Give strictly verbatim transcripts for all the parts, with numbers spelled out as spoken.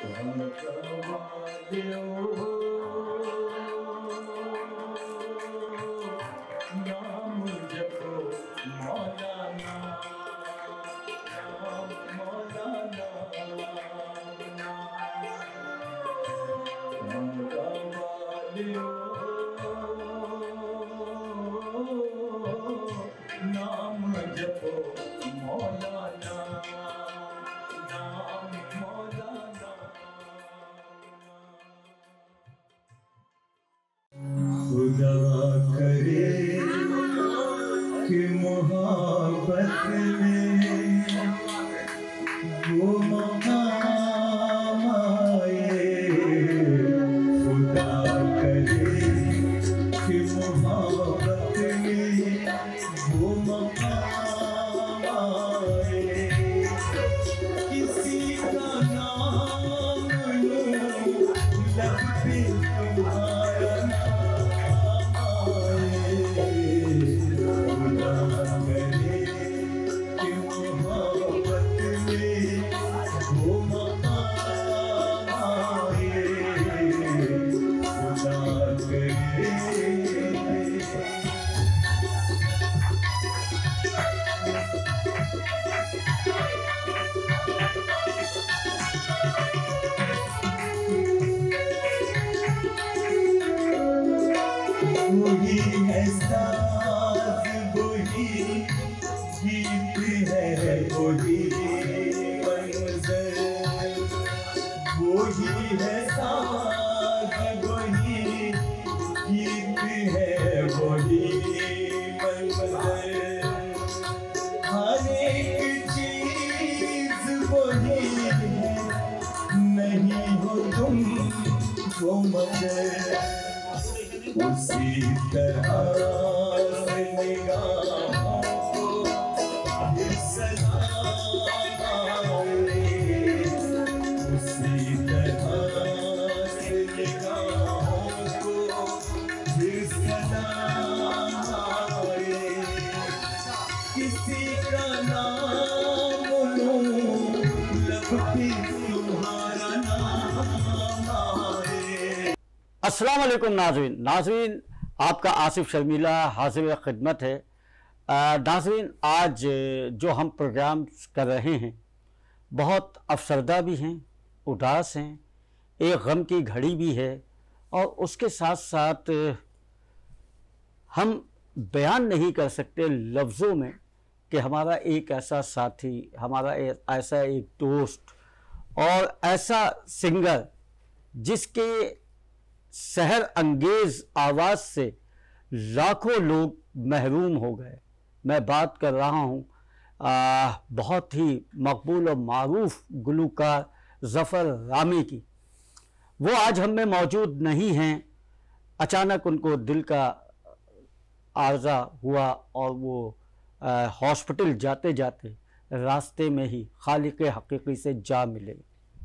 नाम जपो मौलाना, नाम मौलाना, मंगा वालियो नाम जपो मौलाना, नाम मौलाना। खुदा करे कि मोहब्बत में वो मकाम आए, खुदा करे कि मोहब्बत में वो मकाम आए, किसी का नाम लो लब पे तुम्हारा नाम आए, खुदा करे कि मोहब्बत में वो मकाम आए, खुदा करे। वही है साज, वही गीत है, वही मंज़र, वही है साज, वही गीत है, वही मंज़र, हर एक चीज़ वही है, नहीं हो तुम वो मगर उसी तरह से निगाहों को फिर सलाम आए, उसी तरह से निगाहों को फिर सलाम आए, किसी का नाम लो लब पे तुम्हारा नाम आए। अस्सलाम वालेकुम नाज़रीन नाज़रीन आपका आसिफ शर्मिला हाज़िर खिदमत है। नाज़रीन आज जो हम प्रोग्राम कर रहे हैं बहुत अफसरदा भी हैं, उदास हैं, एक गम की घड़ी भी है और उसके साथ साथ हम बयान नहीं कर सकते लफ्ज़ों में कि हमारा एक ऐसा साथी, हमारा एक ऐसा एक दोस्त और ऐसा सिंगर जिसके सहर अंगेज़ आवाज़ से लाखों लोग महरूम हो गए। मैं बात कर रहा हूँ बहुत ही मकबूल और मारूफ गुलूकार ज़फ़र रामी की। वो आज हम में मौजूद नहीं हैं, अचानक उनको दिल का आर्ज़ा हुआ और वो हॉस्पिटल जाते जाते रास्ते में ही खालिक हकीकी से जा मिले।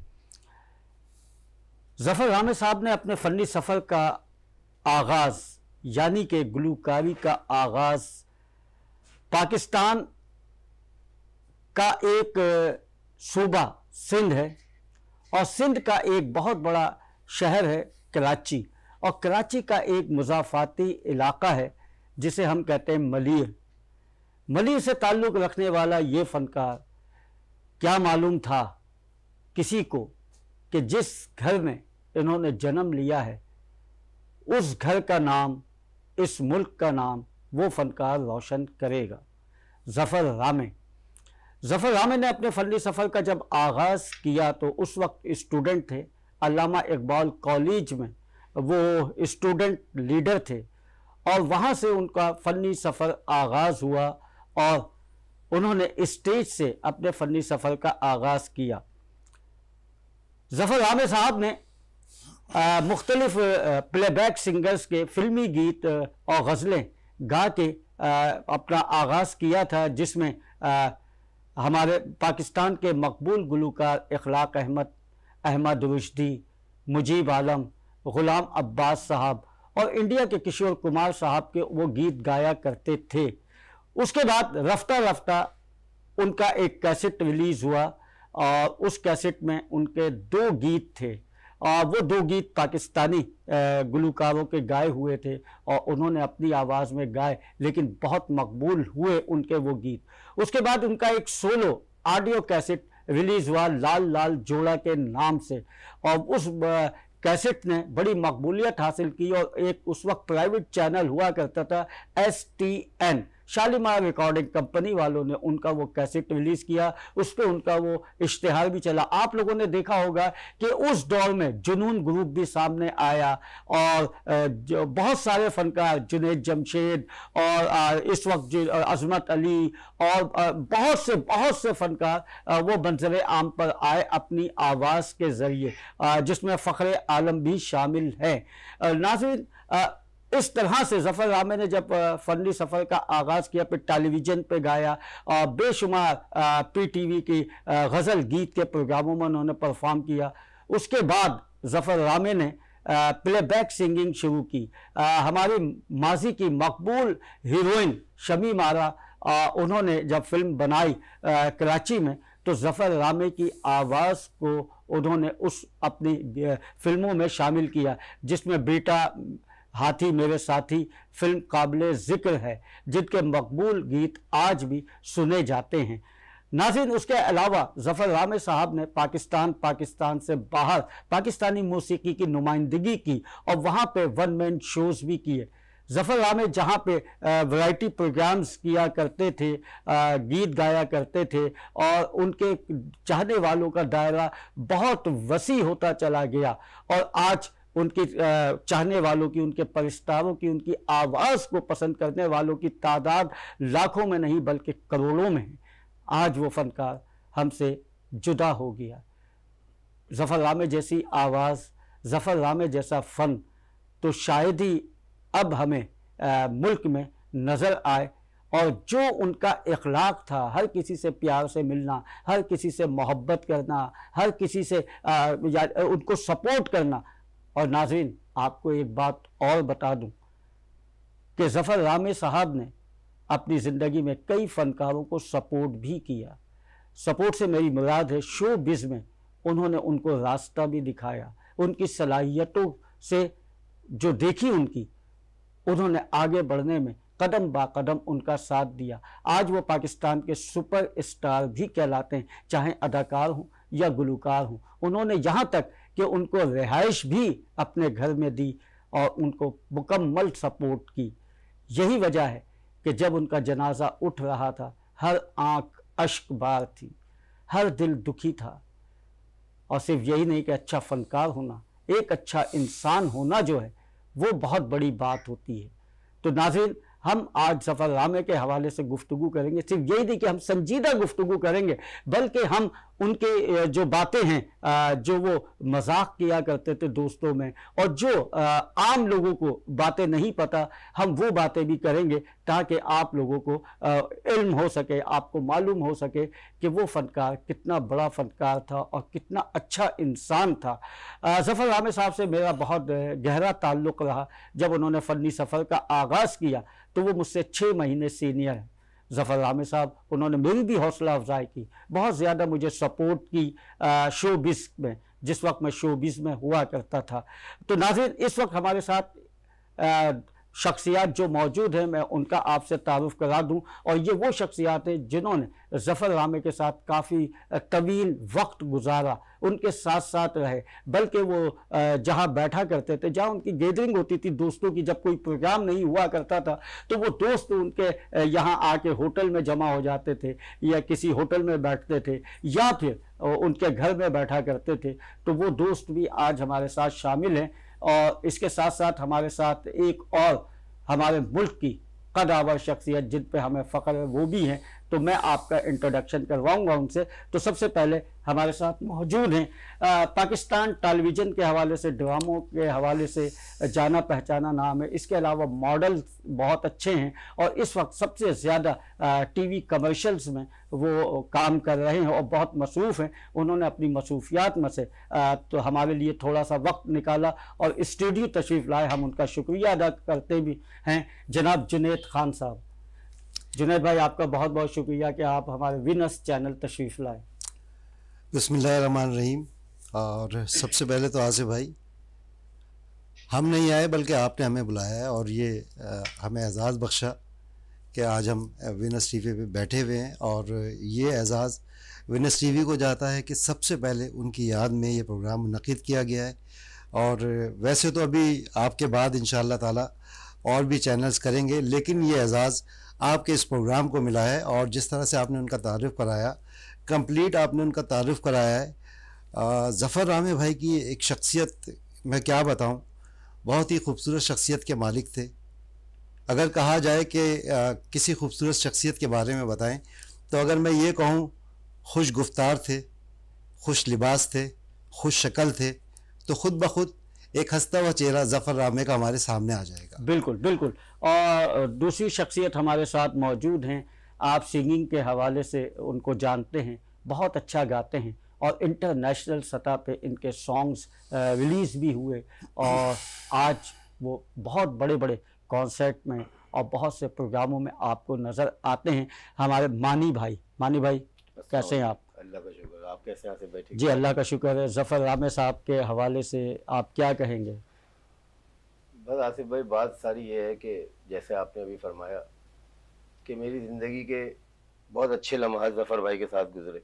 ज़फ़र रामी साहब ने अपने फ़नी सफ़र का आगाज़ यानी कि गुलूकारी का आगाज़ पाकिस्तान का एक सूबा सिंध है और सिंध का एक बहुत बड़ा शहर है कराची, और कराची का एक मुज़ाफ़ाती इलाक़ा है जिसे हम कहते हैं मलीह। मलीह से ताल्लुक़ रखने वाला ये फ़नकार, क्या मालूम था किसी को कि जिस घर में इन्होंने जन्म लिया है उस घर का नाम, इस मुल्क का नाम वो फ़नकार रोशन करेगा। ज़फ़र रामी ज़फ़र रामी ने अपने फ़नी सफ़र का जब आगाज़ किया तो उस वक्त स्टूडेंट थे, अल्लामा इकबाल कॉलेज में वो स्टूडेंट लीडर थे और वहाँ से उनका फ़नी सफ़र आगाज़ हुआ और उन्होंने स्टेज से अपने फ़नी सफ़र का आगाज़ किया। ज़फ़र रामी साहब ने मुख्तलिफ प्लेबैक सिंगर्स के फ़िल्मी गीत और गज़लें गा के आ, अपना आगाज़ किया था, जिसमें आ, हमारे पाकिस्तान के मकबूल गुलूकार इखलाक अहमद, अहमद रुश्दी, मुजीब आलम, ग़ुलाम अब्बास साहब और इंडिया के किशोर कुमार साहब के वो गीत गाया करते थे। उसके बाद रफ्ता रफ्ता उनका एक कैसेट रिलीज़ हुआ और उस कैसेट में उनके दो गीत थे और वो दो गीत पाकिस्तानी गुलकारों के गाए हुए थे और उन्होंने अपनी आवाज़ में गाए, लेकिन बहुत मकबूल हुए उनके वो गीत। उसके बाद उनका एक सोलो ऑडियो कैसेट रिलीज़ हुआ लाल लाल जोड़ा के नाम से, और उस कैसेट ने बड़ी मकबूलियत हासिल की और एक उस वक्त प्राइवेट चैनल हुआ करता था S T N, Shalimar recording company वालों ने उनका वो कैसेट रिलीज़ किया, उस पर उनका वो इश्तिहार भी चला। आप लोगों ने देखा होगा कि उस दौर में जुनून ग्रुप भी सामने आया और जो बहुत सारे फनकार जुनैद जमशेद और इस वक्त अजमत अली और बहुत से बहुत से फनकार वो मंजर आम पर आए अपनी आवाज़ के ज़रिए, जिसमें फ़ख्र आलम भी शामिल है। नाज़रीन, इस तरह से ज़फ़र रामे ने जब फ़नी सफ़र का आगाज़ किया, फिर टेलीविज़न पे गाया और बेशुमार पी टी वी की गज़ल गीत के प्रोग्रामों में उन्होंने परफॉर्म किया। उसके बाद ज़फ़र रामे ने प्लेबैक सिंगिंग शुरू की। हमारी माजी की मकबूल हीरोइन शमीम आरा, उन्होंने जब फिल्म बनाई कराची में, तो ज़फ़र रामे की आवाज़ को उन्होंने उस अपनी फिल्मों में शामिल किया, जिसमें बेटा हाथी मेरे साथी फिल्म काबिल ज़िक्र है, जिनके मकबूल गीत आज भी सुने जाते हैं। नाज़रीन, उसके अलावा ज़फ़र रामे साहब ने पाकिस्तान पाकिस्तान से बाहर पाकिस्तानी मौसीकी की नुमाइंदगी की और वहाँ पे वन मैन शोज़ भी किए। ज़फ़र रामे जहाँ पे वैरायटी प्रोग्राम्स किया करते थे, आ, गीत गाया करते थे और उनके चाहने वालों का दायरा बहुत वसी होता चला गया और आज उनकी चाहने वालों की, उनके परिस्तारों की, उनकी आवाज़ को पसंद करने वालों की तादाद लाखों में नहीं बल्कि करोड़ों में है। आज वो फनकार हमसे जुदा हो गया। ज़फ़र रामे जैसी आवाज़, ज़फ़र रामे जैसा फ़न तो शायद ही अब हमें आ, मुल्क में नज़र आए, और जो उनका इखलाक था, हर किसी से प्यार से मिलना, हर किसी से मोहब्बत करना, हर किसी से आ, उनको सपोर्ट करना। और नाज़रीन, आपको एक बात और बता दूं कि ज़फ़र रामे साहब ने अपनी ज़िंदगी में कई फ़नकारों को सपोर्ट भी किया। सपोर्ट से मेरी मुराद है शो बिज़ में उन्होंने उनको रास्ता भी दिखाया, उनकी सलाहियतों से जो देखी उनकी, उन्होंने आगे बढ़ने में कदम बा कदम उनका साथ दिया। आज वो पाकिस्तान के सुपर स्टार भी कहलाते हैं, चाहे अदाकार हों या गुलकार हों। उन्होंने यहाँ तक कि उनको रिहाइश भी अपने घर में दी और उनको मुकम्मल सपोर्ट की। यही वजह है कि जब उनका जनाजा उठ रहा था, हर आंख अश्क बार थी, हर दिल दुखी था। और सिर्फ यही नहीं कि अच्छा फनकार होना, एक अच्छा इंसान होना जो है वो बहुत बड़ी बात होती है। तो नाज़रीन, हम आज ज़फ़र रामे के हवाले से गुफ्तगू करेंगे। सिर्फ यही नहीं कि हम संजीदा गुफ्तगू करेंगे, बल्कि हम उनके जो बातें हैं, जो वो मजाक किया करते थे दोस्तों में, और जो आम लोगों को बातें नहीं पता, हम वो बातें भी करेंगे ताकि आप लोगों को इल्म हो सके, आपको मालूम हो सके कि वो फ़नकार कितना बड़ा फ़नकार था और कितना अच्छा इंसान था। ज़फ़र रामे साहब से मेरा बहुत गहरा ताल्लुक़ रहा। जब उन्होंने फ़नी सफ़र का आगाज़ किया तो वो मुझसे छः महीने सीनियर है। ज़फ़र रामे साहब, उन्होंने मेरी भी हौसला अफजाई की, बहुत ज़्यादा मुझे सपोर्ट की शो बिज़ में, जिस वक्त मैं शो बिज़ में हुआ करता था। तो नाज़रीन, इस वक्त हमारे साथ आ, शख्सियात जो मौजूद हैं, मैं उनका आपसे तारुफ करा दूं। और ये वो शख्सियात हैं जिन्होंने ज़फ़र रामे के साथ काफ़ी तवील वक्त गुजारा, उनके साथ साथ रहे, बल्कि वो जहाँ बैठा करते थे, जहाँ उनकी गैदरिंग होती थी दोस्तों की, जब कोई प्रोग्राम नहीं हुआ करता था तो वो दोस्त उनके यहाँ आके होटल में जमा हो जाते थे या किसी होटल में बैठते थे या फिर उनके घर में बैठा करते थे। तो वो दोस्त भी आज हमारे साथ शामिल हैं। और इसके साथ साथ हमारे साथ एक और हमारे मुल्क की कदावर शख्सियत जिन पे हमें फ़ख्र है वो भी हैं, तो मैं आपका इंट्रोडक्शन करवाऊंगा उनसे। तो सबसे पहले हमारे साथ मौजूद हैं, पाकिस्तान टेलीविज़न के हवाले से, ड्रामों के हवाले से जाना पहचाना नाम है। इसके अलावा मॉडल बहुत अच्छे हैं और इस वक्त सबसे ज़्यादा टीवी कमर्शियल्स में वो काम कर रहे हैं और बहुत मसरूफ़ हैं। उन्होंने अपनी मसरूफियात में से आ, तो हमारे लिए थोड़ा सा वक्त निकाला और स्टूडियो तशरीफ़ लाए। हम उनका शुक्रिया अदा करते भी हैं। जनाब जुनैद खान साहब, जुनैद भाई, आपका बहुत बहुत शुक्रिया कि आप हमारे विनर्स चैनल तशरीफ़ लाए। बिस्मिल्लाहिर्रहमानिर्रहीम। और सबसे पहले तो आसिफ भाई, हम नहीं आए बल्कि आपने हमें बुलाया है और ये आ, हमें एजाज़ बख्शा कि आज हम विनस टीवी पे बैठे हुए हैं। और ये एजाज़ विनस टीवी को जाता है कि सबसे पहले उनकी याद में ये प्रोग्राम मुनक़िद किया गया है। और वैसे तो अभी आपके बाद इंशाअल्लाह ताला और भी चैनल्स करेंगे, लेकिन ये एजाज़ आपके इस प्रोग्राम को मिला है। और जिस तरह से आपने उनका तारुफ़ कराया, कंप्लीट आपने उनका तारुफ़ कराया है। ज़फ़र रामे भाई की एक शख्सियत, मैं क्या बताऊं, बहुत ही खूबसूरत शख्सियत के मालिक थे। अगर कहा जाए कि किसी खूबसूरत शख्सियत के बारे में बताएं तो अगर मैं ये कहूं, खुश गुफ्तार थे, खुश लिबास थे, खुश शक्ल थे, तो ख़ुद ब खुद एक हंसता हुआ चेहरा ज़फ़र रामे का हमारे सामने आ जाएगा। बिल्कुल बिल्कुल। और दूसरी शख्सियत हमारे साथ मौजूद हैं, आप सिंगिंग के हवाले से उनको जानते हैं, बहुत अच्छा गाते हैं और इंटरनेशनल सतह पे इनके सॉन्ग्स रिलीज़ भी हुए और आज वो बहुत बड़े बड़े कॉन्सर्ट में और बहुत से प्रोग्रामों में आपको नज़र आते हैं। हमारे मानी भाई, मानी भाई कैसे हैं आप? अल्लाह का शुक्र, आप कैसे यहाँ से बैठे? जी अल्लाह का शुक्र है। ज़फ़र रामे साहब के हवाले से आप क्या कहेंगे? बस आसिफ भाई, बात सारी ये है कि जैसे आपने अभी फरमाया कि मेरी ज़िंदगी के बहुत अच्छे लम्हात ज़फ़र भाई के साथ गुजरे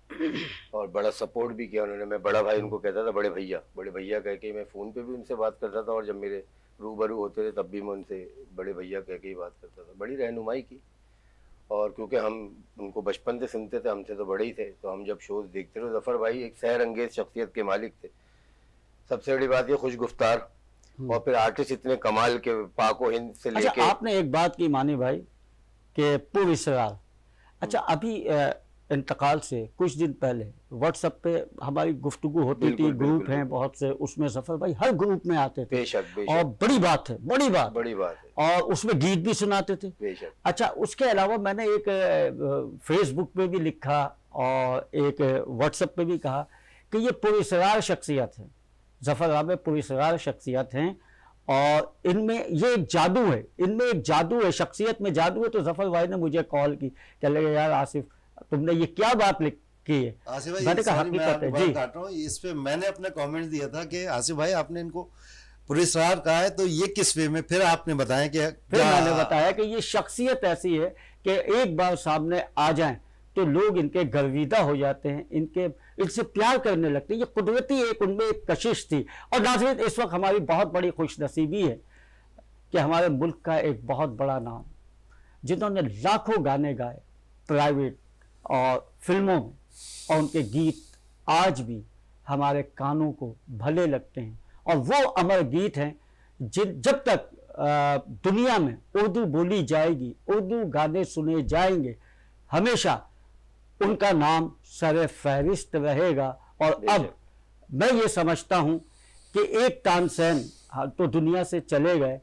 और बड़ा सपोर्ट भी किया उन्होंने। मैं बड़ा भाई उनको कहता था, बड़े भैया, बड़े भैया कह के मैं फ़ोन पे भी उनसे बात करता था और जब मेरे रूबरू होते थे तब भी मैं उनसे बड़े भैया कह के ही बात करता था। बड़ी रहनुमाई की। और क्योंकि हम उनको बचपन से सुनते थे, हमसे तो बड़े ही थे, तो हम जब शोज़ देखते थे, ज़फ़र भाई एक सहर अंगेज़ शख्सियत के मालिक थे। सबसे बड़ी बात ये खुश गुफ्तार और फिर आर्टिस्ट इतने कमाल के, पाको हिंद से लेके। अच्छा, आपने एक बात की मानी भाई कि पुरस्कार, अच्छा अभी इंतकाल से कुछ दिन पहले व्हाट्सएप पे हमारी गुफ्तगू होती थी, ग्रुप हैं बहुत से, उसमें ज़फ़र भाई हर ग्रुप में आते थे। बेशक, बेशक। और बड़ी बात है, बड़ी बात बड़ी बात है। और उसमें गीत भी सुनाते थे। बेशक। अच्छा, उसके अलावा मैंने एक फेसबुक पे भी लिखा और एक व्हाट्सएप पे भी कहा कि ये पुरस्कार शख्सियत है, ज़फ़र रामे पुरस्कार शख्सियत हैं और इनमें ये एक जादू है, इनमें एक जादू है, शख्सियत में जादू है। तो ज़फ़र भाई ने मुझे कॉल की, कह लगे यार आसिफ तुमने ये क्या बात लिखी है? आसिफ भाई, मैंने कहा हकीकत है जी। काट रहा हूं, इस पे मैंने अपना कमेंट दिया था कि आसिफ भाई आपने इनको पुरस्कार कहा है तो ये किस वे में, फिर आपने बताया कि फिर मैंने बताया कि ये शख्सियत ऐसी है कि एक बार सामने आ जाएं तो लोग इनके गर्विदा हो जाते हैं, इनके इनसे प्यार करने लगते हैं। ये कुदरती एक उनमें एक कशिश थी। और नाज़रीन, इस वक्त हमारी बहुत बड़ी खुशनसीबी है कि हमारे मुल्क का एक बहुत बड़ा नाम, जिन्होंने लाखों गाने गाए प्राइवेट और फिल्मों में, और उनके गीत आज भी हमारे कानों को भले लगते हैं और वो अमर गीत हैं जिन जब तक आ, दुनिया में उर्दू बोली जाएगी, उर्दू गाने सुने जाएंगे, हमेशा उनका नाम सर फहरिस्त रहेगा। और अब मैं ये समझता हूँ कि एक तानसेन तो दुनिया से चले गए,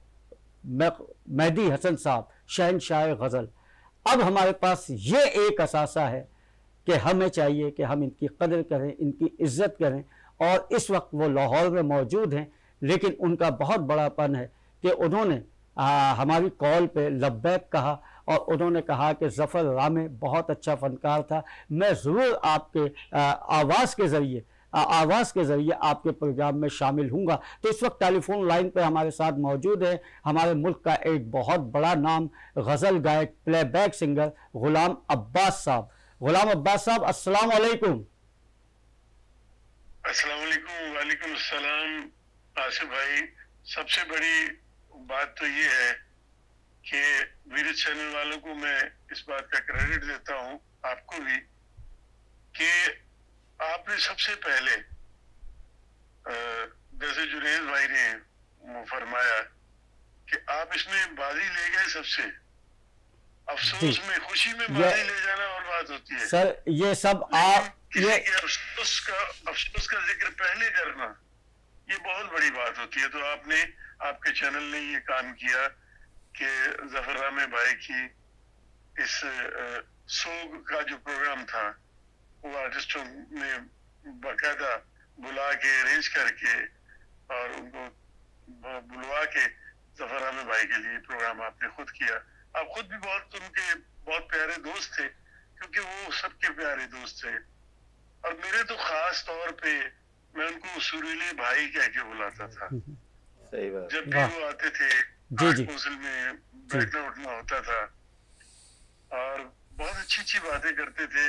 मेहदी हसन साहब शहनशाह गज़ल, अब हमारे पास ये एक असासा है कि हमें चाहिए कि हम इनकी कदर करें, इनकी इज्जत करें। और इस वक्त वो लाहौर में मौजूद हैं, लेकिन उनका बहुत बड़ापन है कि उन्होंने आ, हमारी कॉल पे लब्बैक कहा और उन्होंने कहा कि ज़फ़र रामे बहुत अच्छा फ़नकार था, मैं ज़रूर आपके आवाज़ के ज़रिए आवाज़ के ज़रिए आपके प्रोग्राम में शामिल हूँगा। तो इस वक्त टेलीफोन लाइन पर हमारे साथ मौजूद है हमारे मुल्क का एक बहुत बड़ा नाम, गज़ल गायक, प्लेबैक सिंगर ग़ुलाम अब्बास साहब। ग़ुलाम अब्बास साहब, अस्सलाम वालेकुम। अस्सलाम वालेकुम। वालेकुम अस्सलाम। आसिफ भाई, सबसे बड़ी बात तो ये है कि वीर चैनल वालों को मैं इस बात का क्रेडिट देता हूँ, आपको भी, कि आपने सबसे पहले जैसे जुनेद भाई ने फरमाया कि आप इसमें बाजी ले गए सबसे। अफसोस में, खुशी में बाजी ले जाना और बात होती है सर, ये सब आप ये अफसोस का अफसोस का जिक्र पहले करना, ये बहुत बड़ी बात होती है। तो आपने, आपके चैनल ने ये काम किया कि ज़फ़र रामे भाई की इस सोग का जो प्रोग्राम था वो आर्टिस्टों ने बाकायदा बुला के, अरेंज करके और उनको बुलवा के ज़फ़र रामे भाई के लिए प्रोग्राम आपने खुद किया। आप खुद भी बहुत उनके बहुत प्यारे दोस्त थे, क्योंकि वो सबके प्यारे दोस्त थे। और मेरे तो खास तौर पे मैं उनको सुरीले भाई कह के बुलाता था। सही बात। जब भी वो आते थे जी जी कौंसिल में बैठना उठना होता था और बहुत अच्छी अच्छी बातें करते थे।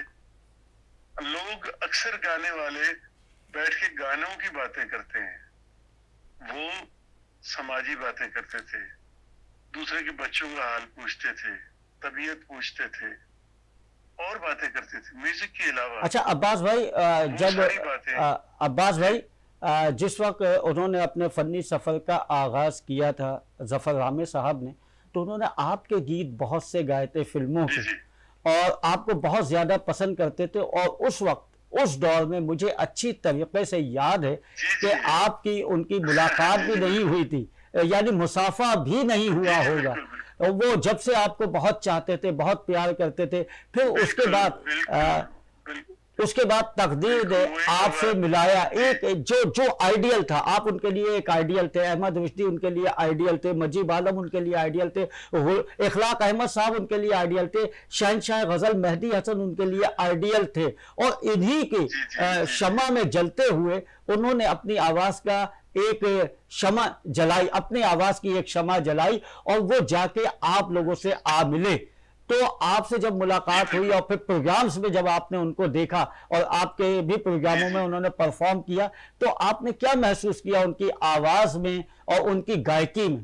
लोग अक्सर गाने वाले बैठ के गानों की बातें करते हैं, वो समाजी बातें करते थे, दूसरे के बच्चों का हाल पूछते थे, तबीयत पूछते थे और बातें करते थे म्यूजिक के अलावा। अच्छा अब्बास भाई, अ, जब सारी बातें। अ, अब्बास भाई, अ, जिस वक्त उन्होंने अपने फ़नी सफ़र का आगाज़ किया था ज़फ़र रामे साहब ने, तो उन्होंने आपके गीत बहुत से गाए थे फिल्मों जी के, जी और आपको बहुत ज़्यादा पसंद करते थे। और उस वक्त उस दौर में मुझे अच्छी तरीके से याद है जी कि जी आपकी उनकी मुलाकात भी नहीं हुई थी, यानी मुसाफा भी नहीं हुआ जी, होगा। बिल्कुल, और वो जब से आपको बहुत चाहते थे, बहुत प्यार करते थे, फिर उसके बिल्कुल, बाद बिल्कुल, आ, बिल्कुल। उसके बाद तकदीर ने बिल्कुल, वही आपसे बात। मिलाया। एक जो जो आइडियल था, आप उनके लिए एक आइडियल थे, अहमद रुश्दी उनके लिए आइडियल थे, मजीब आलम उनके लिए आइडियल थे, इखलाक अहमद साहब उनके लिए आइडियल थे, शहनशाह गजल मेहदी हसन उनके लिए आइडियल थे। और इन्हीं के जी, जी, अ, जी। शमा में जलते हुए उन्होंने अपनी आवाज का एक शमा जलाई, अपनी आवाज की एक शमा जलाई, और वो जाके आप लोगों से आ मिले। तो आपसे जब मुलाकात हुई और फिर प्रोग्राम्स में जब आपने उनको देखा और आपके भी प्रोग्रामों में उन्होंने परफॉर्म किया, तो आपने क्या महसूस किया उनकी आवाज में और उनकी गायकी में?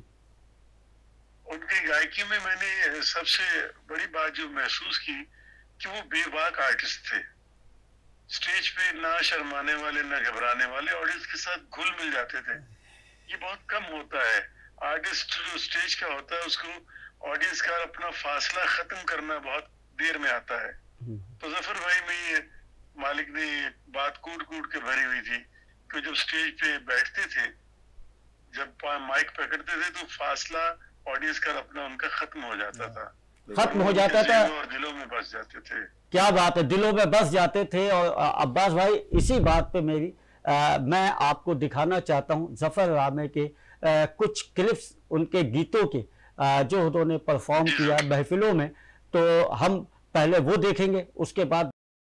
उनकी गायकी में मैंने सबसे बड़ी बात जो महसूस की कि वो बेबाक आर्टिस्ट थे। स्टेज पे ना शर्माने वाले ना घबराने वाले, ऑडियंस के साथ घुल मिल जाते थे। ये बहुत कम होता है। आर्टिस्ट जो स्टेज का होता है उसको ऑडियंस का अपना फासला खत्म करना बहुत देर में आता है। तो जफर भाई में ये मालिक ने बात कूट कूट के भरी हुई थी कि जब स्टेज पे बैठते थे, जब माइक पकड़ते थे, तो फासला ऑडियंस का अपना उनका खत्म हो जाता था, खत्म हो जाता था और दिलों में बस जाते थे। क्या बात है, दिलों में बस जाते थे। और अ, अब्बास भाई, इसी बात पे मेरी आ, मैं आपको दिखाना चाहता हूँ ज़फ़र रामे के आ, कुछ क्लिप्स उनके गीतों के, आ, जो उन्होंने परफॉर्म किया महफिलों में। तो हम पहले वो देखेंगे, उसके बाद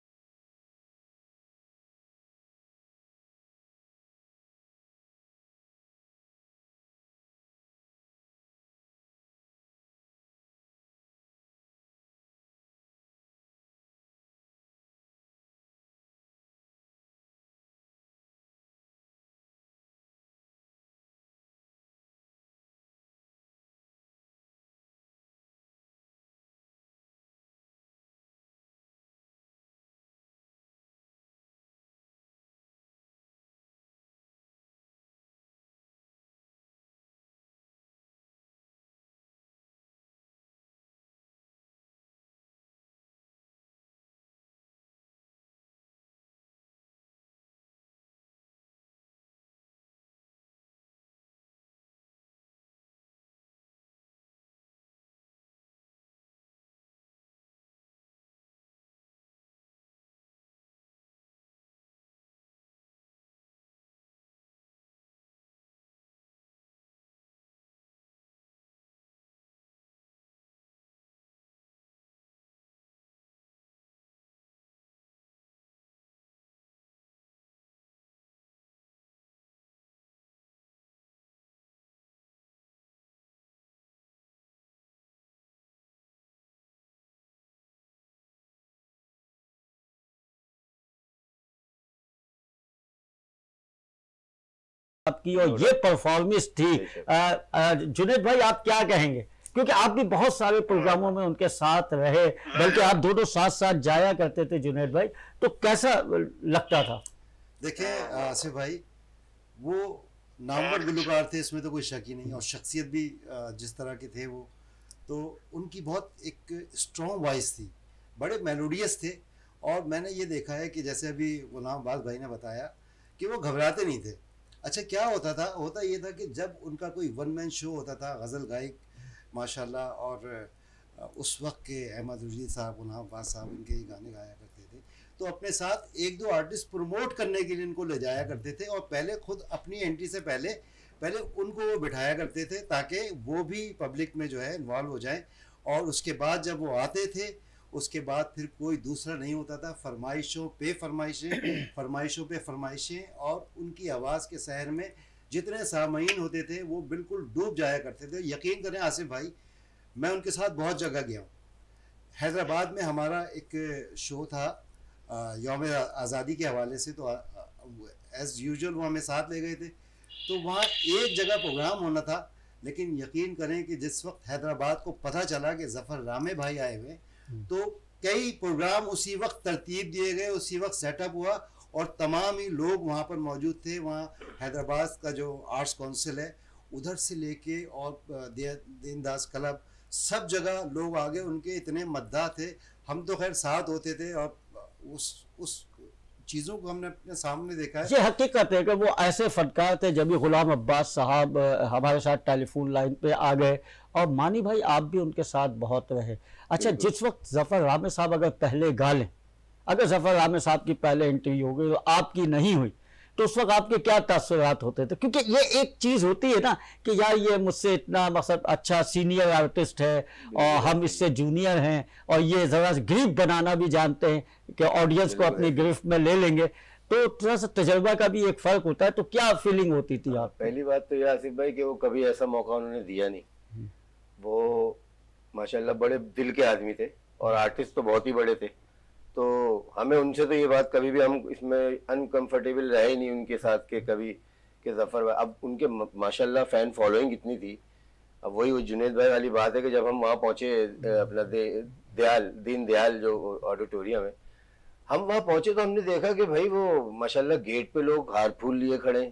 आपकी और ये परफॉर्मेंस थी। आ, आ, जुनैद भाई, आप क्या कहेंगे? क्योंकि आप भी बहुत सारे प्रोग्रामों में उनके साथ रहे, बल्कि आप दोनों साथ साथ जाया करते थे। जुनैद भाई, तो कैसा लगता था? देखिए आसिफ भाई, वो नामवर गुलकार थे, इसमें तो कोई शक ही नहीं, और शख्सियत भी आ, जिस तरह के थे वो, तो उनकी बहुत एक स्ट्रॉन्ग वॉइस थी, बड़े मेलोडियस थे। और मैंने ये देखा है कि जैसे अभी गुलाम अब्बास भाई ने बताया कि वो घबराते नहीं थे। अच्छा, क्या होता था? होता ये था कि जब उनका कोई वन मैन शो होता था, गज़ल गायक माशाल्लाह, और उस वक्त के अहमद रुश्दी साहब, गुलाम अब्बास साहब इनके ही गाने गाया करते थे, तो अपने साथ एक दो आर्टिस्ट प्रमोट करने के लिए इनको ले जाया करते थे, और पहले खुद अपनी एंट्री से पहले पहले उनको वो बिठाया करते थे ताकि वो भी पब्लिक में जो है इन्वॉल्व हो जाएं। और उसके बाद जब वो आते थे, उसके बाद फिर कोई दूसरा नहीं होता था। फरमाइशों पे फरमाइशें, फरमाइशों पे फरमाइशें, और उनकी आवाज़ के शहर में जितने सामीन होते थे वो बिल्कुल डूब जाया करते थे। यकीन करें आसिफ भाई, मैं उनके साथ बहुत जगह गया हूँ। हैदराबाद में हमारा एक शो था यौम आज़ादी के हवाले से, तो एज़ यूजुअल वो हमें साथ ले गए थे। तो वहाँ एक जगह प्रोग्राम होना था, लेकिन यकीन करें कि जिस वक्त हैदराबाद को पता चला कि ज़फ़र रामे भाई आए हुए, तो कई प्रोग्राम उसी वक्त तरतीब दिए गए, उसी वक्त सेटअप हुआ, और तमाम ही लोग वहाँ पर मौजूद थे। वहाँ हैदराबाद का जो आर्ट्स काउंसिल है उधर से लेके और दीनदास क्लब, सब जगह लोग आगे, उनके इतने मद्दा थे। हम तो खैर साथ होते थे, और उस उस चीज़ों को हमने अपने सामने देखा है। ये हकीकत है कि वो ऐसे फनकार थे। जब भी गुलाम अब्बास साहब हमारे साथ टेलीफोन लाइन पे आ गए, और मानी भाई आप भी उनके साथ बहुत रहे। अच्छा, जिस वक्त ज़फ़र रामे साहब अगर पहले गा लें, अगर ज़फ़र रामे साहब की पहले इंटरव्यू हो गई तो आपकी नहीं हुई, तो उस वक्त आपके क्या तासुरात होते थे? क्योंकि ये एक चीज़ होती है ना कि यार ये मुझसे इतना मतलब अच्छा सीनियर आर्टिस्ट है और हम इससे जूनियर हैं, और ये ज़रा गिरफ्त बनाना भी जानते हैं कि ऑडियंस को अपनी गिरफ्त में ले लेंगे, तो थोड़ा सा तजर्बा का भी एक फ़र्क होता है। तो क्या फीलिंग होती थी आप? पहली बात तो ये आसिफ भाई कि वो कभी ऐसा मौका उन्होंने दिया नहीं। वो माशाल्लाह बड़े दिल के आदमी थे, और आर्टिस्ट तो बहुत ही बड़े थे। तो हमें उनसे तो ये बात कभी भी हम इसमें अनकंफर्टेबल रहे नहीं उनके साथ के कभी कि ज़फ़र भाई, अब उनके माशाल्लाह फ़ैन फॉलोइंग इतनी थी। अब वही वो जुनेद भाई वाली बात है कि जब हम वहाँ पहुँचे अपना दे, दयाल दीन दयाल जो ऑडिटोरियम है, हम वहाँ पहुँचे तो हमने देखा कि भाई वो माशाल्लाह गेट पे लोग हार फूल लिए खड़े,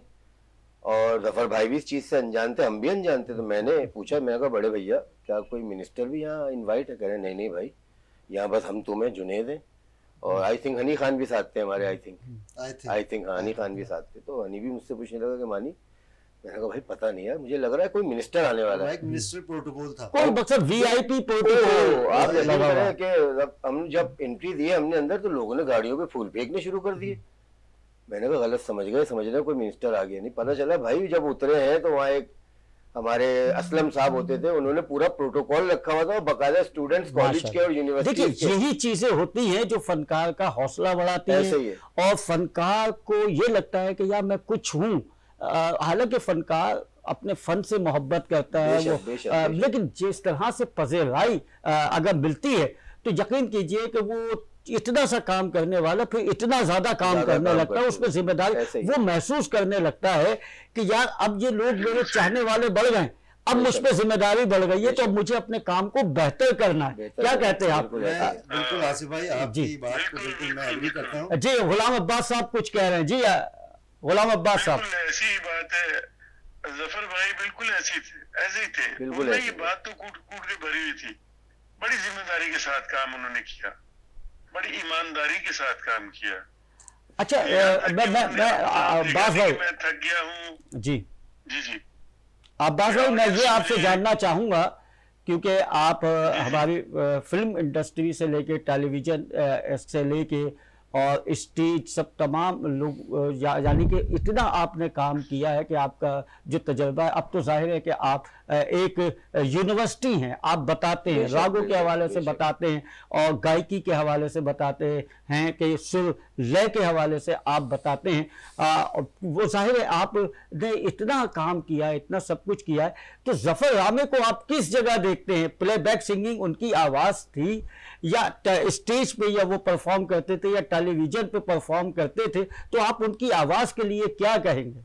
और ज़फ़र भाई भी इस चीज़ से अनजान थे, हम भी अनजान थे। तो मैंने पूछा, मैं कहा बड़े भैया क्या कोई मिनिस्टर भी यहाँ इन्वाइट है? कह रहे नहीं नहीं भाई, यहाँ बस हम तुम्हें जुनेद हैं, और आई थिंक हनी खान भी साथ थे हमारे। आई थिंक आई थिंक हाँ, हनी खान भी साथ थे। तो हनी भी मुझसे पूछने लगा कि मानी, मैंने कहा भाई पता नहीं यार, मुझे लग रहा है कोई मिनिस्टर आने वाला है। मिनिस्टर प्रोटोकॉल था, कोई मतलब वीआईपी प्रोटोकॉल। आप यकीन करें कि हम जब एंट्री दिए हमने अंदर, तो लोगों ने गाड़ियों पे फूल फेंकने शुरू कर दिए। मैंने कहा गलत समझ गए, समझ रहे कोई मिनिस्टर आ गया। नहीं, पता चला भाई जब उतरे हैं तो वहाँ एक हमारे असलम साहब होते थे, उन्होंने पूरा प्रोटोकॉल रखा हुआ था, बाकायदा स्टूडेंट्स कॉलेज के और यूनिवर्सिटी के। देखिए यही चीजें होती हैं जो फनकार का हौसला बढ़ाती हैं, और फनकार को ये लगता है कि यार मैं कुछ हूँ। हालांकि फनकार अपने फन से मोहब्बत करता है, बेशक, वो बेशक, आ, बेशक। लेकिन जिस तरह से पज़ेराई अगर मिलती है तो यकीन कीजिए कि वो इतना सा काम करने वाला फिर इतना ज्यादा काम करने काम लगता है, उसमें जिम्मेदारी वो महसूस करने लगता है कि यार अब ये लोग मेरे चाहने वाले बढ़ गए, अब मुझ पर जिम्मेदारी बढ़ गई है, तो अब मुझे अपने काम को बेहतर करना है। क्या कहते हैं आप? बिल्कुल आसिफ भाई, आपकी बात को बिल्कुल मैं एग्री करता हूँ। जी गुलाम अब्बास साहब कुछ कह रहे हैं। जी गुलाम अब्बास साहब। बिल्कुल ऐसी ही बात है, ज़फ़र भाई बिल्कुल ऐसी थे, ऐसे ही थे। बिल्कुल उनमें ये बात तो कूट कूट के भरी हुई थी। बड़ी जिम्मेदारी के साथ काम उन्होंने किया, बड़ी ईमानदारी के साथ काम किया। अच्छा मैं मैं मैं अब्बास भाई, मैं थक गया हूँ। जी जी जी अब्बास भाई, मैं ये आपसे जानना चाहूंगा क्योंकि आप हमारी फिल्म इंडस्ट्री से लेके टेलीविजन से लेके और स्टेज सब तमाम लोग या, यानी कि इतना आपने काम किया है कि आपका जो तजर्बा है, अब तो जाहिर है कि आप एक यूनिवर्सिटी हैं, आप बताते हैं, रागों के हवाले से बताते हैं और गायकी के हवाले से बताते हैं कि सुर लय के हवाले से आप बताते हैं। आ, वो जाहिर है आपने इतना काम किया है, इतना सब कुछ किया है, तो ज़फ़र रामे को आप किस जगह देखते हैं? प्लेबैक सिंगिंग उनकी आवाज़ थी या स्टेज पे या वो परफॉर्म करते थे या टेलीविजन पे परफॉर्म करते थे, तो आप उनकी आवाज़ के लिए क्या कहेंगे?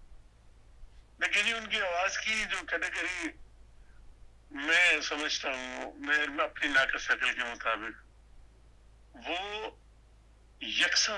देखिए उनकी आवाज की जो कैटेगरी मैं समझता हूँ, मैं अपनी नाक शक्ल के मुताबिक वो यकसा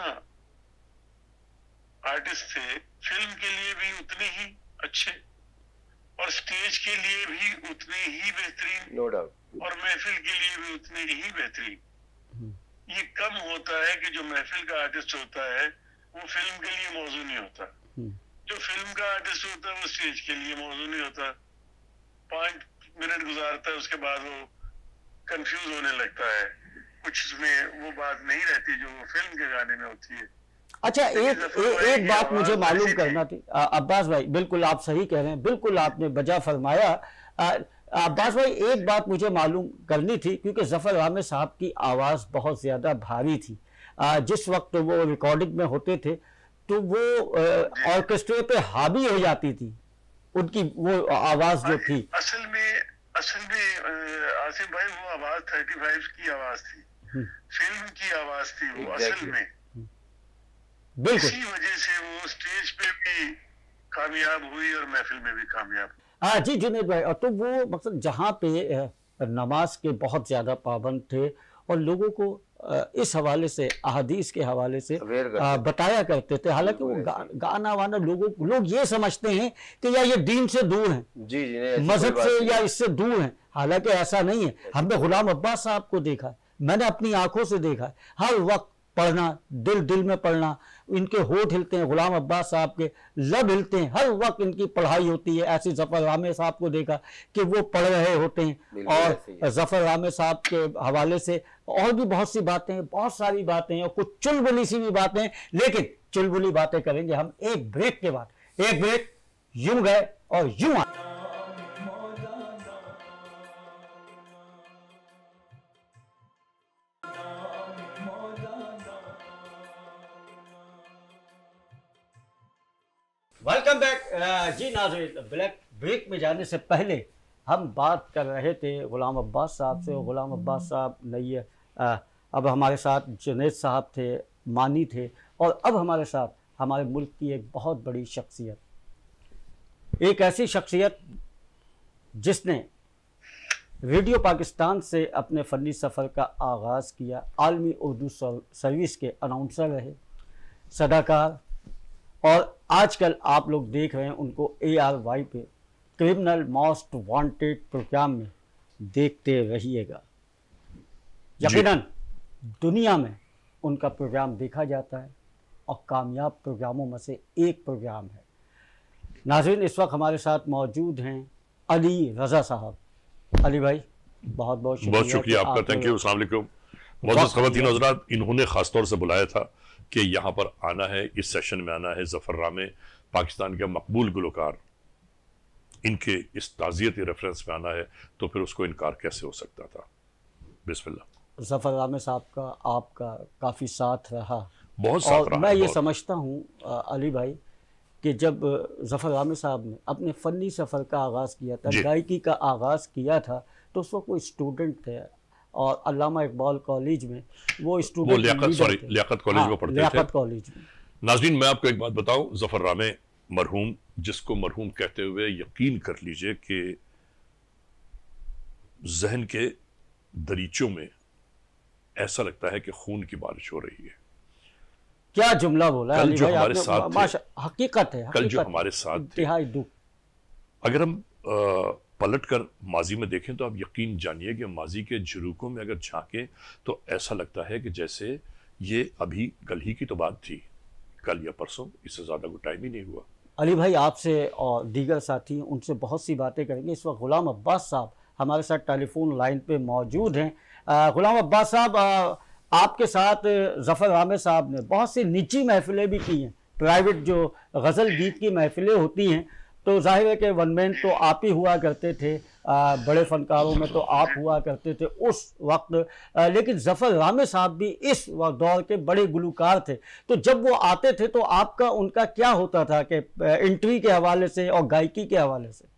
आर्टिस्ट थे। फिल्म के लिए भी उतने ही अच्छे और स्टेज के लिए भी उतने ही बेहतरीन, नो डाउट, और महफिल के लिए भी उतने ही बेहतरीन। ये कम होता है कि जो महफिल का आर्टिस्ट होता है वो फिल्म के लिए मौजू नहीं होता, जो फिल्म का आर्टिस्ट होता है वो स्टेज के लिए मौजू नहीं होता। पांच मिनट गुजारता है, उसके बाद वो कंफ्यूज होने लगता है, कुछ उसमें वो बात नहीं रहती जो वो फिल्म के गाने में होती है। अच्छा एक ए, एक बात मुझे मालूम करना थी अब्बास भाई, बिल्कुल आप सही कह रहे हैं, बिल्कुल आपने बजा फरमाया। आ, अब्बास भाई, एक बात मुझे मालूम करनी थी, क्योंकि जफर रामे साहब की आवाज़ बहुत ज़्यादा भारी थी। आ, जिस वक्त वो रिकॉर्डिंग में होते थे तो वो ऑर्केस्ट्रे पे हावी हो जाती थी, उनकी वो आवाज़ जो थी। असल में असल में आसिफ भाई, वो आवाज़ थर्टी फाइव की आवाज़ थी, फिल्म की आवाज़ थी वो असल में। बिल्कुल, इसी वजह से वो स्टेज पे भी कामयाब हुई और महफिल में भी कामयाब। हाँ जी जुनैद भाई, और तो वो मकसद जहाँ पे नमाज के बहुत ज़्यादा पाबंद थे और लोगों को इस हवाले से, अहादीस के हवाले से बताया करते थे। हालांकि वो गा, गाना वाना लोगों लोग ये समझते हैं कि या ये दीन से दूर हैं, जी जी मजहब से या इससे दूर हैं, हालांकि ऐसा नहीं है। हमने गुलाम अब्बास साहब को देखा है, मैंने अपनी आंखों से देखा है, हर वक्त पढ़ना, दिल दिल में पढ़ना, इनके होठ हिलते हैं, गुलाम अब्बास साहब के लब हिलते हैं, हर वक्त इनकी पढ़ाई होती है। ऐसे जफर रामे साहब को देखा कि वो पढ़ रहे होते हैं, और जफर रामे साहब के हवाले से और भी बहुत सी बातें, बहुत सारी बातें हैं, और कुछ चुलबुली सी भी बातें हैं, लेकिन चुलबुली बातें करेंगे हम एक ब्रेक के बाद। एक ब्रेक, यूं गए और यूं आए। वेलकम बैक जी नाज़रीन। ब्लैक ब्रेक में जाने से पहले हम बात कर रहे थे गुलाम अब्बास साहब से, और गुलाम अब्बास साहब नहीं है, अब हमारे साथ जुनैद साहब थे, मानी थे, और अब हमारे साथ हमारे मुल्क की एक बहुत बड़ी शख्सियत, एक ऐसी शख्सियत जिसने रेडियो पाकिस्तान से अपने फ़नी सफ़र का आगाज़ किया, आलमी उर्दू सर्विस के अनाउंसर रहे, सदाकार, और आजकल आप लोग देख रहे हैं उनको ए आर वाई पे क्रिमिनल मोस्ट वांटेड प्रोग्राम में, देखते रहिएगा। यकीनन दुनिया में उनका प्रोग्राम देखा जाता है और कामयाब प्रोग्रामों में से एक प्रोग्राम है। नाज़रीन, इस वक्त हमारे साथ मौजूद हैं अली रज़ा साहब। अली भाई, बहुत बहुत शुक्रिया। बहुत शुक्रिया आपका, थैंक यू। अस्सलाम वालेकुम मोअज़्ज़ज़ ख़वातीन और हज़रात। इन्होंने ख़ासतौर से बुलाया था कि यहाँ पर आना है, इस सेशन में आना है। ज़फ़र रामे पाकिस्तान के मकबूल गुलकार, इनके इस ताज़ियती रेफरेंस में आना है, तो फिर उसको इनकार कैसे हो सकता था। बिस्मिल्लाह। ज़फ़र रामे साहब का आपका काफ़ी साथ रहा, बहुत साथ और रहा। मैं ये समझता हूँ अली भाई कि जब ज़फ़र रामे साहब ने अपने फ़नी सफ़र का आगाज़ किया था, गायकी का आगाज़ किया था, तो उस वक्त कोई स्टूडेंट थे, और अल्लामा इकबाल कॉलेज में वो स्टूडेंट, वो लियाकत सॉरी लियाकत कॉलेज में पढ़ते थे। लियाकत कॉलेज में। नाज़रीन, मैं आपको एक बात बताऊं, ज़फ़र रामे मरहूम, जिसको मरहूम कहते हुए यकीन कर लीजिए कि जहन के दरीचों में ऐसा लगता है कि खून की बारिश हो रही है। क्या जुमला बोला कल जो हमारे साथ थे, हकीकत है, कल जो हमारे साथ थे, अगर हम पलट कर माजी में देखें तो आप यकीन जानिए कि माजी के झरोकों में अगर झांकें तो ऐसा लगता है कि जैसे ये अभी कल ही की तो बात थी, कल या परसों, इससे ज़्यादा कोई टाइम ही नहीं हुआ। अली भाई, आपसे और दीगर साथी उनसे बहुत सी बातें करेंगे। इस वक्त गुलाम अब्बास साहब हमारे साथ टेलीफोन लाइन पे मौजूद हैं। गुलाम अब्बास साहब, आपके साथ ज़फ़र रामे साहब ने बहुत सी निजी महफिलें भी की हैं, प्राइवेट जो गज़ल गीत की महफिलें होती हैं, तो जाहिर है कि वन मैन तो आप ही हुआ करते थे, आ, बड़े फनकारों में तो आप हुआ करते थे उस वक्त, आ, लेकिन ज़फ़र रामे साहब भी इस दौर के बड़े गुलकार थे। तो जब वो आते थे तो आपका उनका क्या होता था कि एंट्री के हवाले से और गायकी के हवाले से?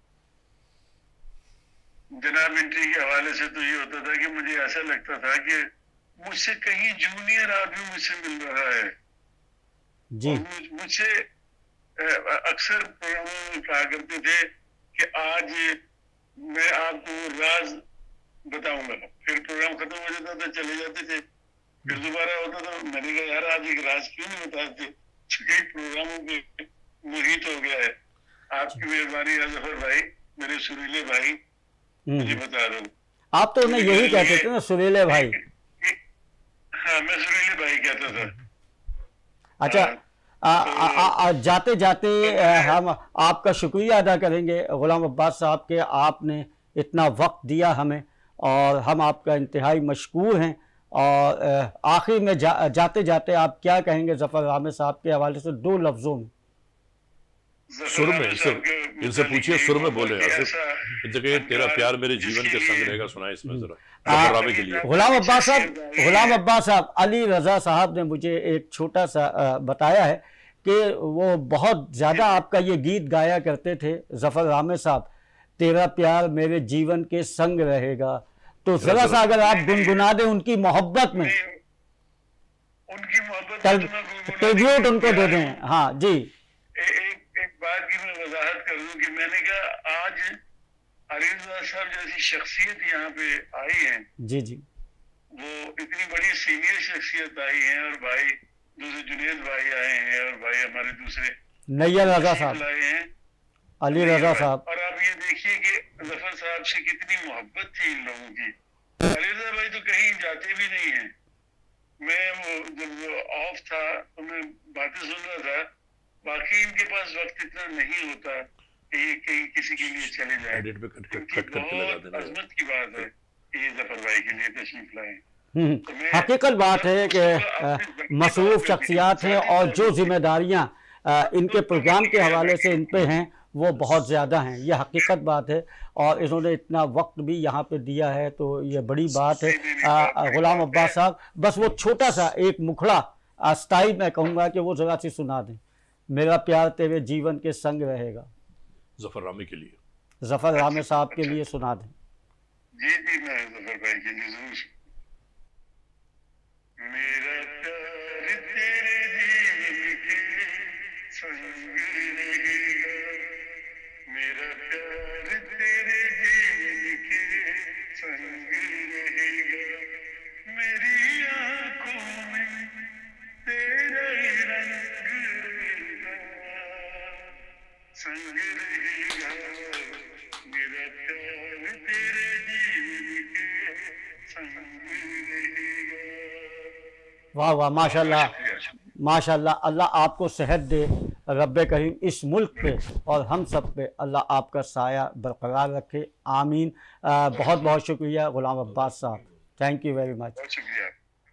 जनाब, एंट्री के हवाले से तो ये होता था कि मुझे ऐसा लगता था कि मुझसे कहीं जूनियर आदमी मुझसे मिल रहा है जी। मुझसे अक्सर प्रोग्रामों में कहा करते थे कि आज मैं आपको राज बताऊंगा, फिर प्रोग्राम खत्म हो जाता था, चले जाते थे, फिर दोबारा होता था। मैंने कहा यार आज एक राज क्यों नहीं बताते, कई प्रोग्रामों पे मोहित हो गया है। आपकी मेहरबानी है ज़फ़र भाई, मेरे सुरीले भाई, मुझे बता दो। आप तो उन्हें यही कहते थे ना, सुरीले भाई। हाँ, मैं सुरीले भाई कहता था। अच्छा, आ, आ, आ, जाते जाते हम आपका शुक्रिया अदा करेंगे गुलाम अब्बास साहब के, आपने इतना वक्त दिया हमें और हम आपका इंतहाई मशकूर हैं। और आखिर में जा, जाते जाते आप क्या कहेंगे ज़फ़र रामे साहब के हवाले से दो लफ्ज़ों में? सुर में इनसे इनसे पूछिए, सुर में बोले आसिफ। देखिए तेरा प्यार मेरे जीवन के संग रहेगा, सुनाए इसमें जरा जफर के लिए। गुलाम अब्बास साहब, गुलाम अब्बास साहब, अली रजा साहब ने मुझे एक छोटा सा बताया है कि वो बहुत ज़्यादा आपका ये गीत गाया करते थे जफर रामे साहब, तेरा प्यार मेरे जीवन के संग रहेगा। तो जरा सा अगर आप गुनगुना दें उनकी मोहब्बत में, उनकी मोहब्बत ट्रिब्यूट उनको दे दें। हाँ जी, एक एक बात की मैं वजाहत कर दूं कि मैंने कहा आज अली रजा साहब जैसी शख्सियत यहाँ पे आई है, जी जी, वो इतनी बड़ी सीनियर शख्सियत आई है, और भाई दूसरे जुनेद भाई आए हैं, और भाई हमारे दूसरे नैयर रजा साहब आए हैं, अली रजा साहब। और आप ये देखिए कि जफर साहब से कितनी मोहब्बत थी इन लोगों की। अली रजा भाई तो कहीं जाते भी नहीं है। मैं वो जब वो ऑफ था तो मैं बातें सुन रहा था, बाकी इनके पास वक्त इतना नहीं होता कि ये कहीं किसी के लिए चले जाए। एडिट पे कट क्योंकि कट करके लगा बहुत देना। अजमत की बात है कि ये जफर भाई के लिए तशरीफ लाए। हम्म, तो मैं- हकीकत बात है कि अ, मसरूफ शख्सियात हैं और जो जिम्मेदारियां अ, इनके प्रोग्राम के हवाले से इन पे हैं वो बहुत ज़्यादा हैं, ये हकीकत बात है। और इन्होंने इतना वक्त भी यहाँ पे दिया है तो ये बड़ी बात है। अ, गुलाम अब्बास साहब, बस वो छोटा सा एक मुखड़ा स्टाइल मैं कहूँगा कि वो जरा सी सुना दें, मेरा प्यार तेरे जीवन के संग रहेगा, जफर रामे के लिए। जफर रामे साहब के लिए सुना दें। जी जी मैं जफर भाई के लिए जरूर। मेरा प्यार तेरे दिल के संग रहेगा, मेरा प्यार तेरे दिल के संग रहेगा, मेरी आंखों में तेरा रंग रहेगा, संग रहेगा, मेरा प्यार तेरे दिल के संग रहेगा। वाह वाह, माशाल्लाह माशाल्लाह, अल्लाह आपको सेहत दे रब्बे करीम, इस मुल्क पे और हम सब पे अल्लाह आपका साया बरकरार रखे, आमीन। आ, बहुत बहुत शुक्रिया गुलाम अब्बास साहब, थैंक यू वेरी मच। बहुत शुक्रिया।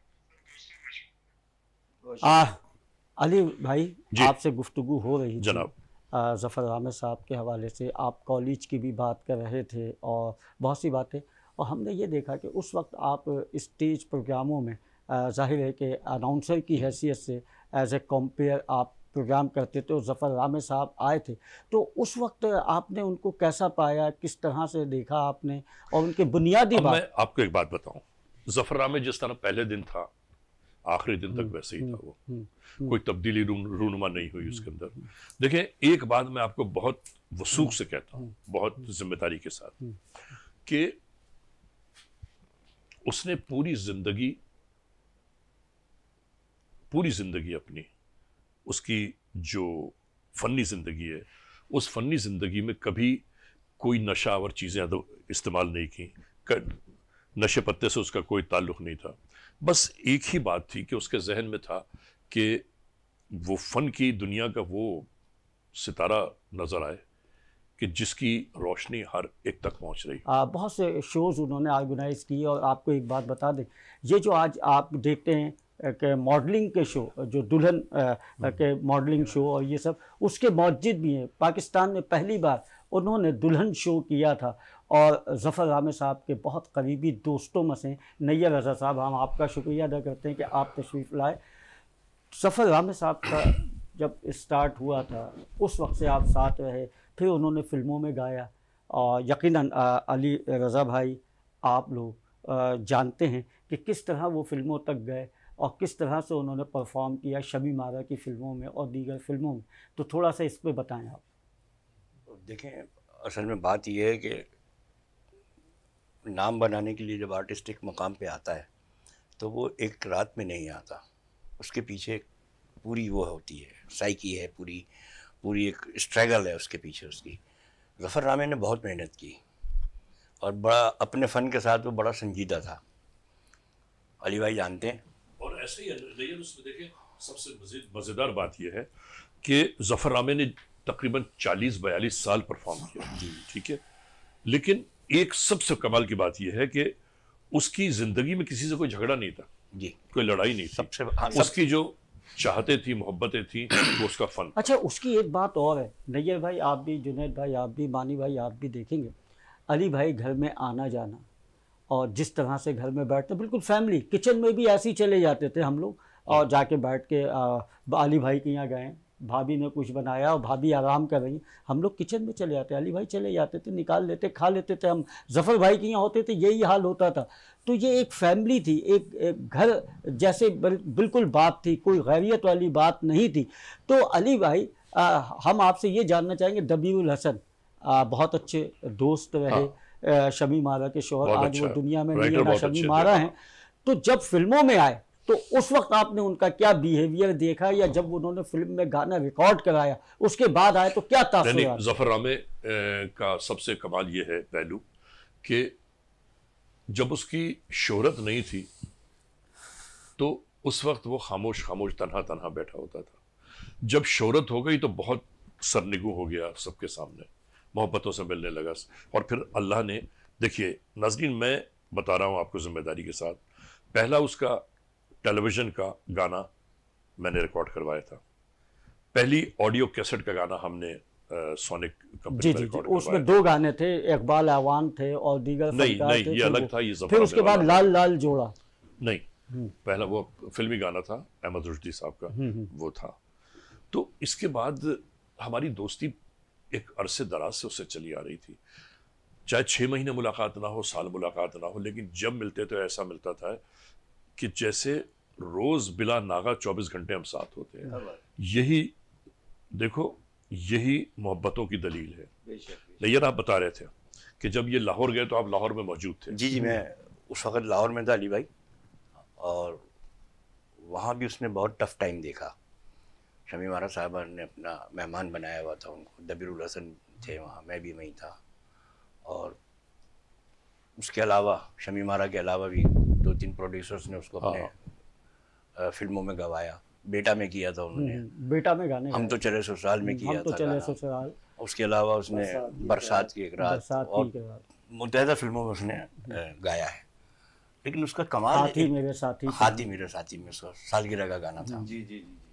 आ, अली भाई जी। आपसे गुफ्तगू हो रही थी जनाब। आ, जफ़र रामे साहब के हवाले से, आप कॉलेज की भी बात कर रहे थे और बहुत सी बातें, और हमने ये देखा कि उस वक्त आप स्टेज प्रोग्रामों में ज़ाहिर है कि अनाउंसर की हैसियत से एज ए कंपेयर आप प्रोग्राम करते थे और जफ़र रामे साहब आए थे, तो उस वक्त आपने उनको कैसा पाया, किस तरह से देखा आपने, और उनके बुनियादी अब बात। मैं आपको एक बात बताऊं, जफर रामे जिस तरह पहले दिन था आखिरी दिन तक वैसे ही था, वो कोई तब्दीली रूनुमा नहीं हुई उसके अंदर। देखिए एक बात मैं आपको बहुत वसूख से कहता हूँ, बहुत जिम्मेदारी के साथ, कि उसने पूरी जिंदगी पूरी जिंदगी अपनी, उसकी जो फनी जिंदगी है, उस फनी जिंदगी में कभी कोई नशा और चीज़ें इस्तेमाल नहीं की, नशे पत्ते से उसका कोई ताल्लुक़ नहीं था। बस एक ही बात थी कि उसके जहन में था कि वो फ़न की दुनिया का वो सितारा नज़र आए कि जिसकी रोशनी हर एक तक पहुंच रही। आ, बहुत से शोज़ उन्होंने ऑर्गेनाइज़ किए, और आपको एक बात बता दें, ये जो आज आप देखते हैं कि मॉडलिंग के शो, जो दुल्हन के मॉडलिंग शो और ये सब, उसके मौजूद भी हैं। पाकिस्तान में पहली बार उन्होंने दुल्हन शो किया था, और जफ़र रामे साहब के बहुत करीबी दोस्तों में से नैयर रज़ा साहब, हम आपका शुक्रिया अदा करते हैं कि आप तशरीफ़ लाए। जफ़र रामे साहब का जब स्टार्ट हुआ था उस वक्त से आप साथ रहे, फिर उन्होंने फ़िल्मों में गाया, और यकीनन अली रज़ा भाई आप लोग जानते हैं कि किस तरह वो फ़िल्मों तक गए और किस तरह से उन्होंने परफॉर्म किया शमी मारा की फ़िल्मों में और दीगर फ़िल्मों में। तो थोड़ा सा इस पर बताएं आप। देखें, असल में बात यह है कि नाम बनाने के लिए जब आर्टिस्ट एक मकाम पे आता है तो वो एक रात में नहीं आता, उसके पीछे पूरी वो होती है, साइकी है, पूरी पूरी एक स्ट्रगल है उसके पीछे उसकी। जफ़र रामे ने बहुत मेहनत की और बड़ा अपने फ़न के साथ वो बड़ा संजीदा था, अली भाई जानते हैं। और ऐसे ही है उसमें देखें, सबसे मज़ेदार बात यह है कि जफ़र रामे ने तकरीबन चालीस बयालीस साल परफॉर्म किया, ठीक है, लेकिन एक सबसे कमाल की बात यह है कि उसकी ज़िंदगी में किसी से कोई झगड़ा नहीं था जी, कोई लड़ाई नहीं थी। सबसे हाँ, उसकी जो चाहते थी, मोहब्बतें थी, वो उसका फन। अच्छा, उसकी एक बात और है नैयर भाई, आप भी, जुनैद भाई आप भी, मानी भाई आप भी देखेंगे, अली भाई घर में आना जाना और जिस तरह से घर में बैठते, बिल्कुल फैमिली, किचन में भी ऐसे ही चले जाते थे हम लोग और जाके बैठ के आ, अली भाई के यहाँ गए, भाभी ने कुछ बनाया और भाभी आराम कर रही, हम लोग किचन में चले जाते, अली भाई चले जाते थे, निकाल लेते, खा लेते थे। हम जफ़र भाई के यहाँ होते थे, यही हाल होता था। तो ये एक फैमिली थी, एक, एक घर जैसे बिल्कुल बात थी, कोई गैरियत वाली बात नहीं थी। तो अली भाई आ, हम आपसे ये जानना चाहेंगे, दबीउल हसन आ, बहुत अच्छे दोस्त रहे, हाँ। शमी मारा के शोहर, आज वो दुनिया में नहीं है ना, शमी मारा हैं। तो जब फिल्मों में आए तो उस वक्त आपने उनका क्या बिहेवियर देखा, या जब उन्होंने फिल्म में गाना रिकॉर्ड कराया उसके बाद आए तो क्या तासुरात? ज़फ़रनामे का सबसे कमाल ये है पहलू कि जब उसकी शोहरत नहीं थी तो उस वक्त वो खामोश खामोश तन्हा तन्हा बैठा होता था। जब शोहरत हो गई तो बहुत सरनिगू हो गया, सबके सामने मोहब्बतों से मिलने लगा। और फिर अल्लाह ने, देखिए नाज़रीन, मैं बता रहा हूँ आपको ज़िम्मेदारी के साथ, पहला उसका टेलीविज़न का गाना मैंने रिकॉर्ड करवाया था, पहली ऑडियो कैसेट का गाना हमने सोनिक कंपनी में रिकॉर्ड करवाया। उसमें दो गाने थे, इकबाल आवान थे और दीगर नहीं नहीं थे, ये अलग था, ये फिर उसके बाद लाल लाल जोड़ा नहीं, पहला वो फिल्मी गाना था अहमद रुश्दी साहब का, वो था। तो इसके बाद हमारी दोस्ती एक अरसे दराज से उससे चली आ रही थी, चाहे छः महीने मुलाकात ना हो, साल मुलाकात ना हो, लेकिन जब मिलते तो ऐसा मिलता था कि जैसे रोज बिला नागा चौबीस घंटे हम साथ होते हैं। यही देखो, यही मोहब्बतों की दलील है। नैयर, आप बता रहे थे कि जब ये लाहौर गए तो आप लाहौर में मौजूद थे। जी जी, मैं उस वक्त लाहौर में था अली भाई, और वहाँ भी उसने बहुत टफ टाइम देखा। शमी मारा साहबा ने अपना मेहमान बनाया हुआ था उनको, दबीउल हसन थे वहाँ, मैं भी वहीं था, और उसके अलावा शमी मारा के अलावा भी दो तीन प्रोड्यूसर्स ने उसको अपने फिल्मों में गवाया। बेटा में किया था उन्होंने, बेटा में गाने, हम तो चले ससुराल में किया हम तो था चले ससुराल। उसके अलावा उसने बरसात की एक रात और मुतहदा फिल्मों में उसने गाया है। लेकिन उसका कमाल, हाथी मेरे साथी, हाथी मेरे साथी में उसका सालगिरह का गाना था। जी जी जी।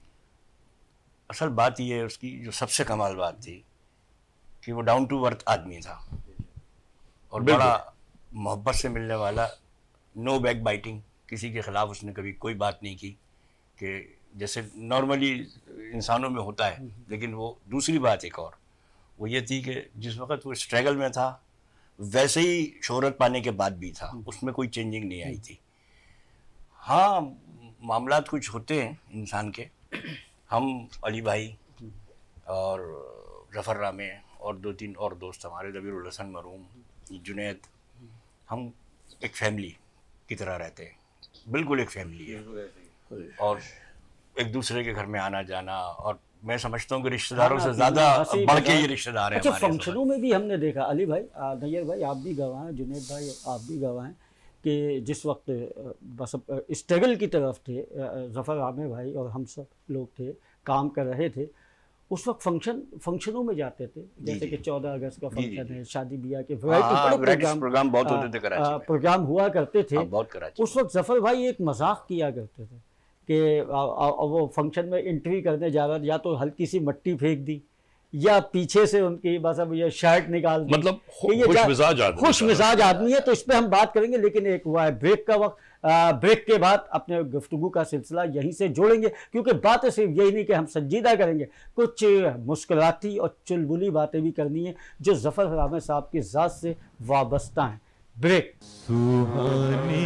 असल बात ये है उसकी, जो सबसे कमाल बात थी कि वो डाउन टू अर्थ आदमी था और बड़ा मोहब्बत से मिलने वाला, नो बैक बाइटिंग, किसी के ख़िलाफ़ उसने कभी कोई बात नहीं की कि जैसे नॉर्मली इंसानों में होता है। लेकिन वो दूसरी बात एक और वो ये थी कि जिस वक्त वो स्ट्रगल में था वैसे ही शोहरत पाने के बाद भी था, उसमें कोई चेंजिंग नहीं आई थी। हाँ, मामलात कुछ होते हैं इंसान के। हम अली भाई और ज़फ़रनामे और दो तीन और दोस्त हमारे, दबीउल हसन मरूम, जुनैद, हम एक फैमिली की तरह रहते हैं, बिल्कुल एक फैमिली है। और एक दूसरे के घर में आना जाना, और मैं समझता हूँ कि रिश्तेदारों से ज़्यादा बढ़ के ये रिश्तेदार हैं। अच्छा, फंक्शनों में भी हमने देखा अली भाई, नैयर भाई आप भी गवाह हैं, जुनैद भाई आप भी गवाह हैं कि जिस वक्त बस स्ट्रगल की तरफ थे ज़फ़रनामे भाई और हम सब लोग थे, काम कर रहे थे, उस वक्त फंक्शन फंक्शनों में जाते थे, जैसे कि चौदह अगस्त का फंक्शन है, शादी ब्याह के प्रोग्राम प्रोग्राम बहुत होते थे कराची में, प्रोग्राम हुआ करते थे बहुत कराची। उस वक्त ज़फ़र भाई एक मजाक किया करते थे कि वो फंक्शन में एंट्री करने जा रहा, या तो हल्की सी मट्टी फेंक दी या पीछे से उनकी बस अब ये शर्ट निकाल दी, मतलब खुश मिजाज आदमी, खुश मिजाज आदमी है। तो इस पर हम बात करेंगे, लेकिन एक हुआ है ब्रेक का वक्त, ब्रेक के बाद अपने गुफ्तगू का सिलसिला यहीं से जोड़ेंगे, क्योंकि बातें सिर्फ यही नहीं कि हम संजीदा करेंगे, कुछ मुस्कुराती और चुलबुली बातें भी करनी है जो ज़फ़रनामे साहब की ज़ात से वाबस्ता हैं। ब्रेक। सुहानी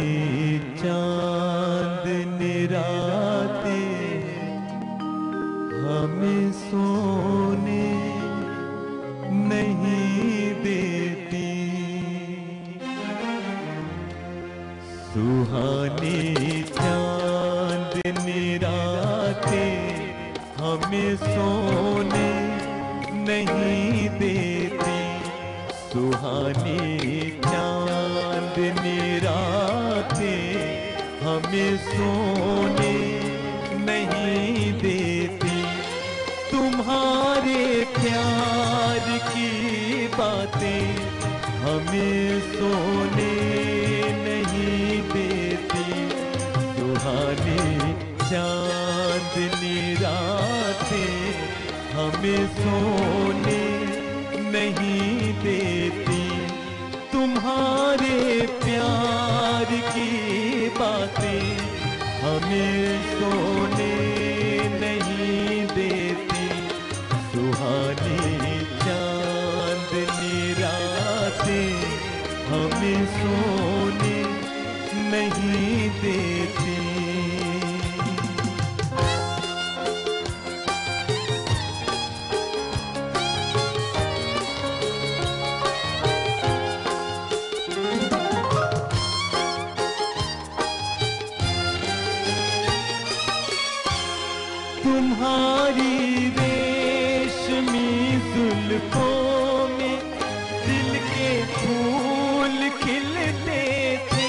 चांदनी रातें हमें सोने नहीं देती, सुहानी चांदनी रातें हमें सोने नहीं देती, सुहानी चांदनी रातें हमें सोने नहीं देती, तुम्हारे प्यार की बातें हमें सोने नहीं देती, सुहानी चांद चांदनी रातें हमें सोने नहीं देती, तुम्हारे प्यार की बातें हमें सोने नहीं देती, सुहानी चांदनी रातें हमें सोने नहीं देती। तुम्हारी रेशमी जुल्फों में दिल के फूल खिलते थे,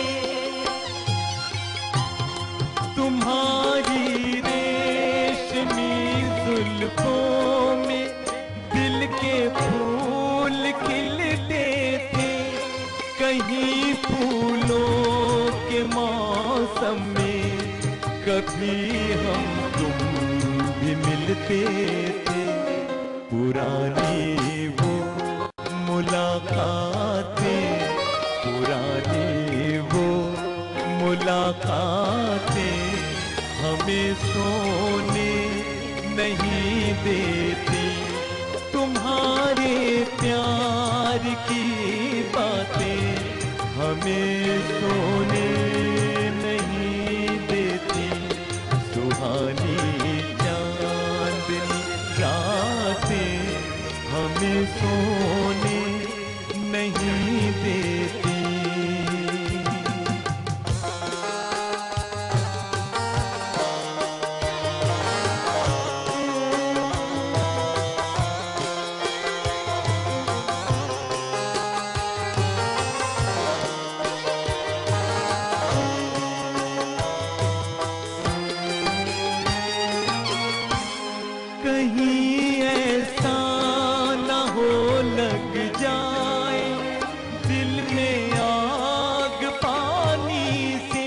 तुम्हारी रेशमी जुल्फों में दिल के फूल खिलते थे, कहीं फूलों के मौसम में कभी हम तुम भी मिलते थे, पुरानी वो मुलाकातें, पुरानी वो मुलाकातें हमें सोने नहीं देती, तुम्हारे प्यार की बातें हमें सोने नहीं देती, सुहानी चांदनी रातें हमें सोने नहीं देती। कहीं ऐसा न हो लग जाए दिल में आग पानी से,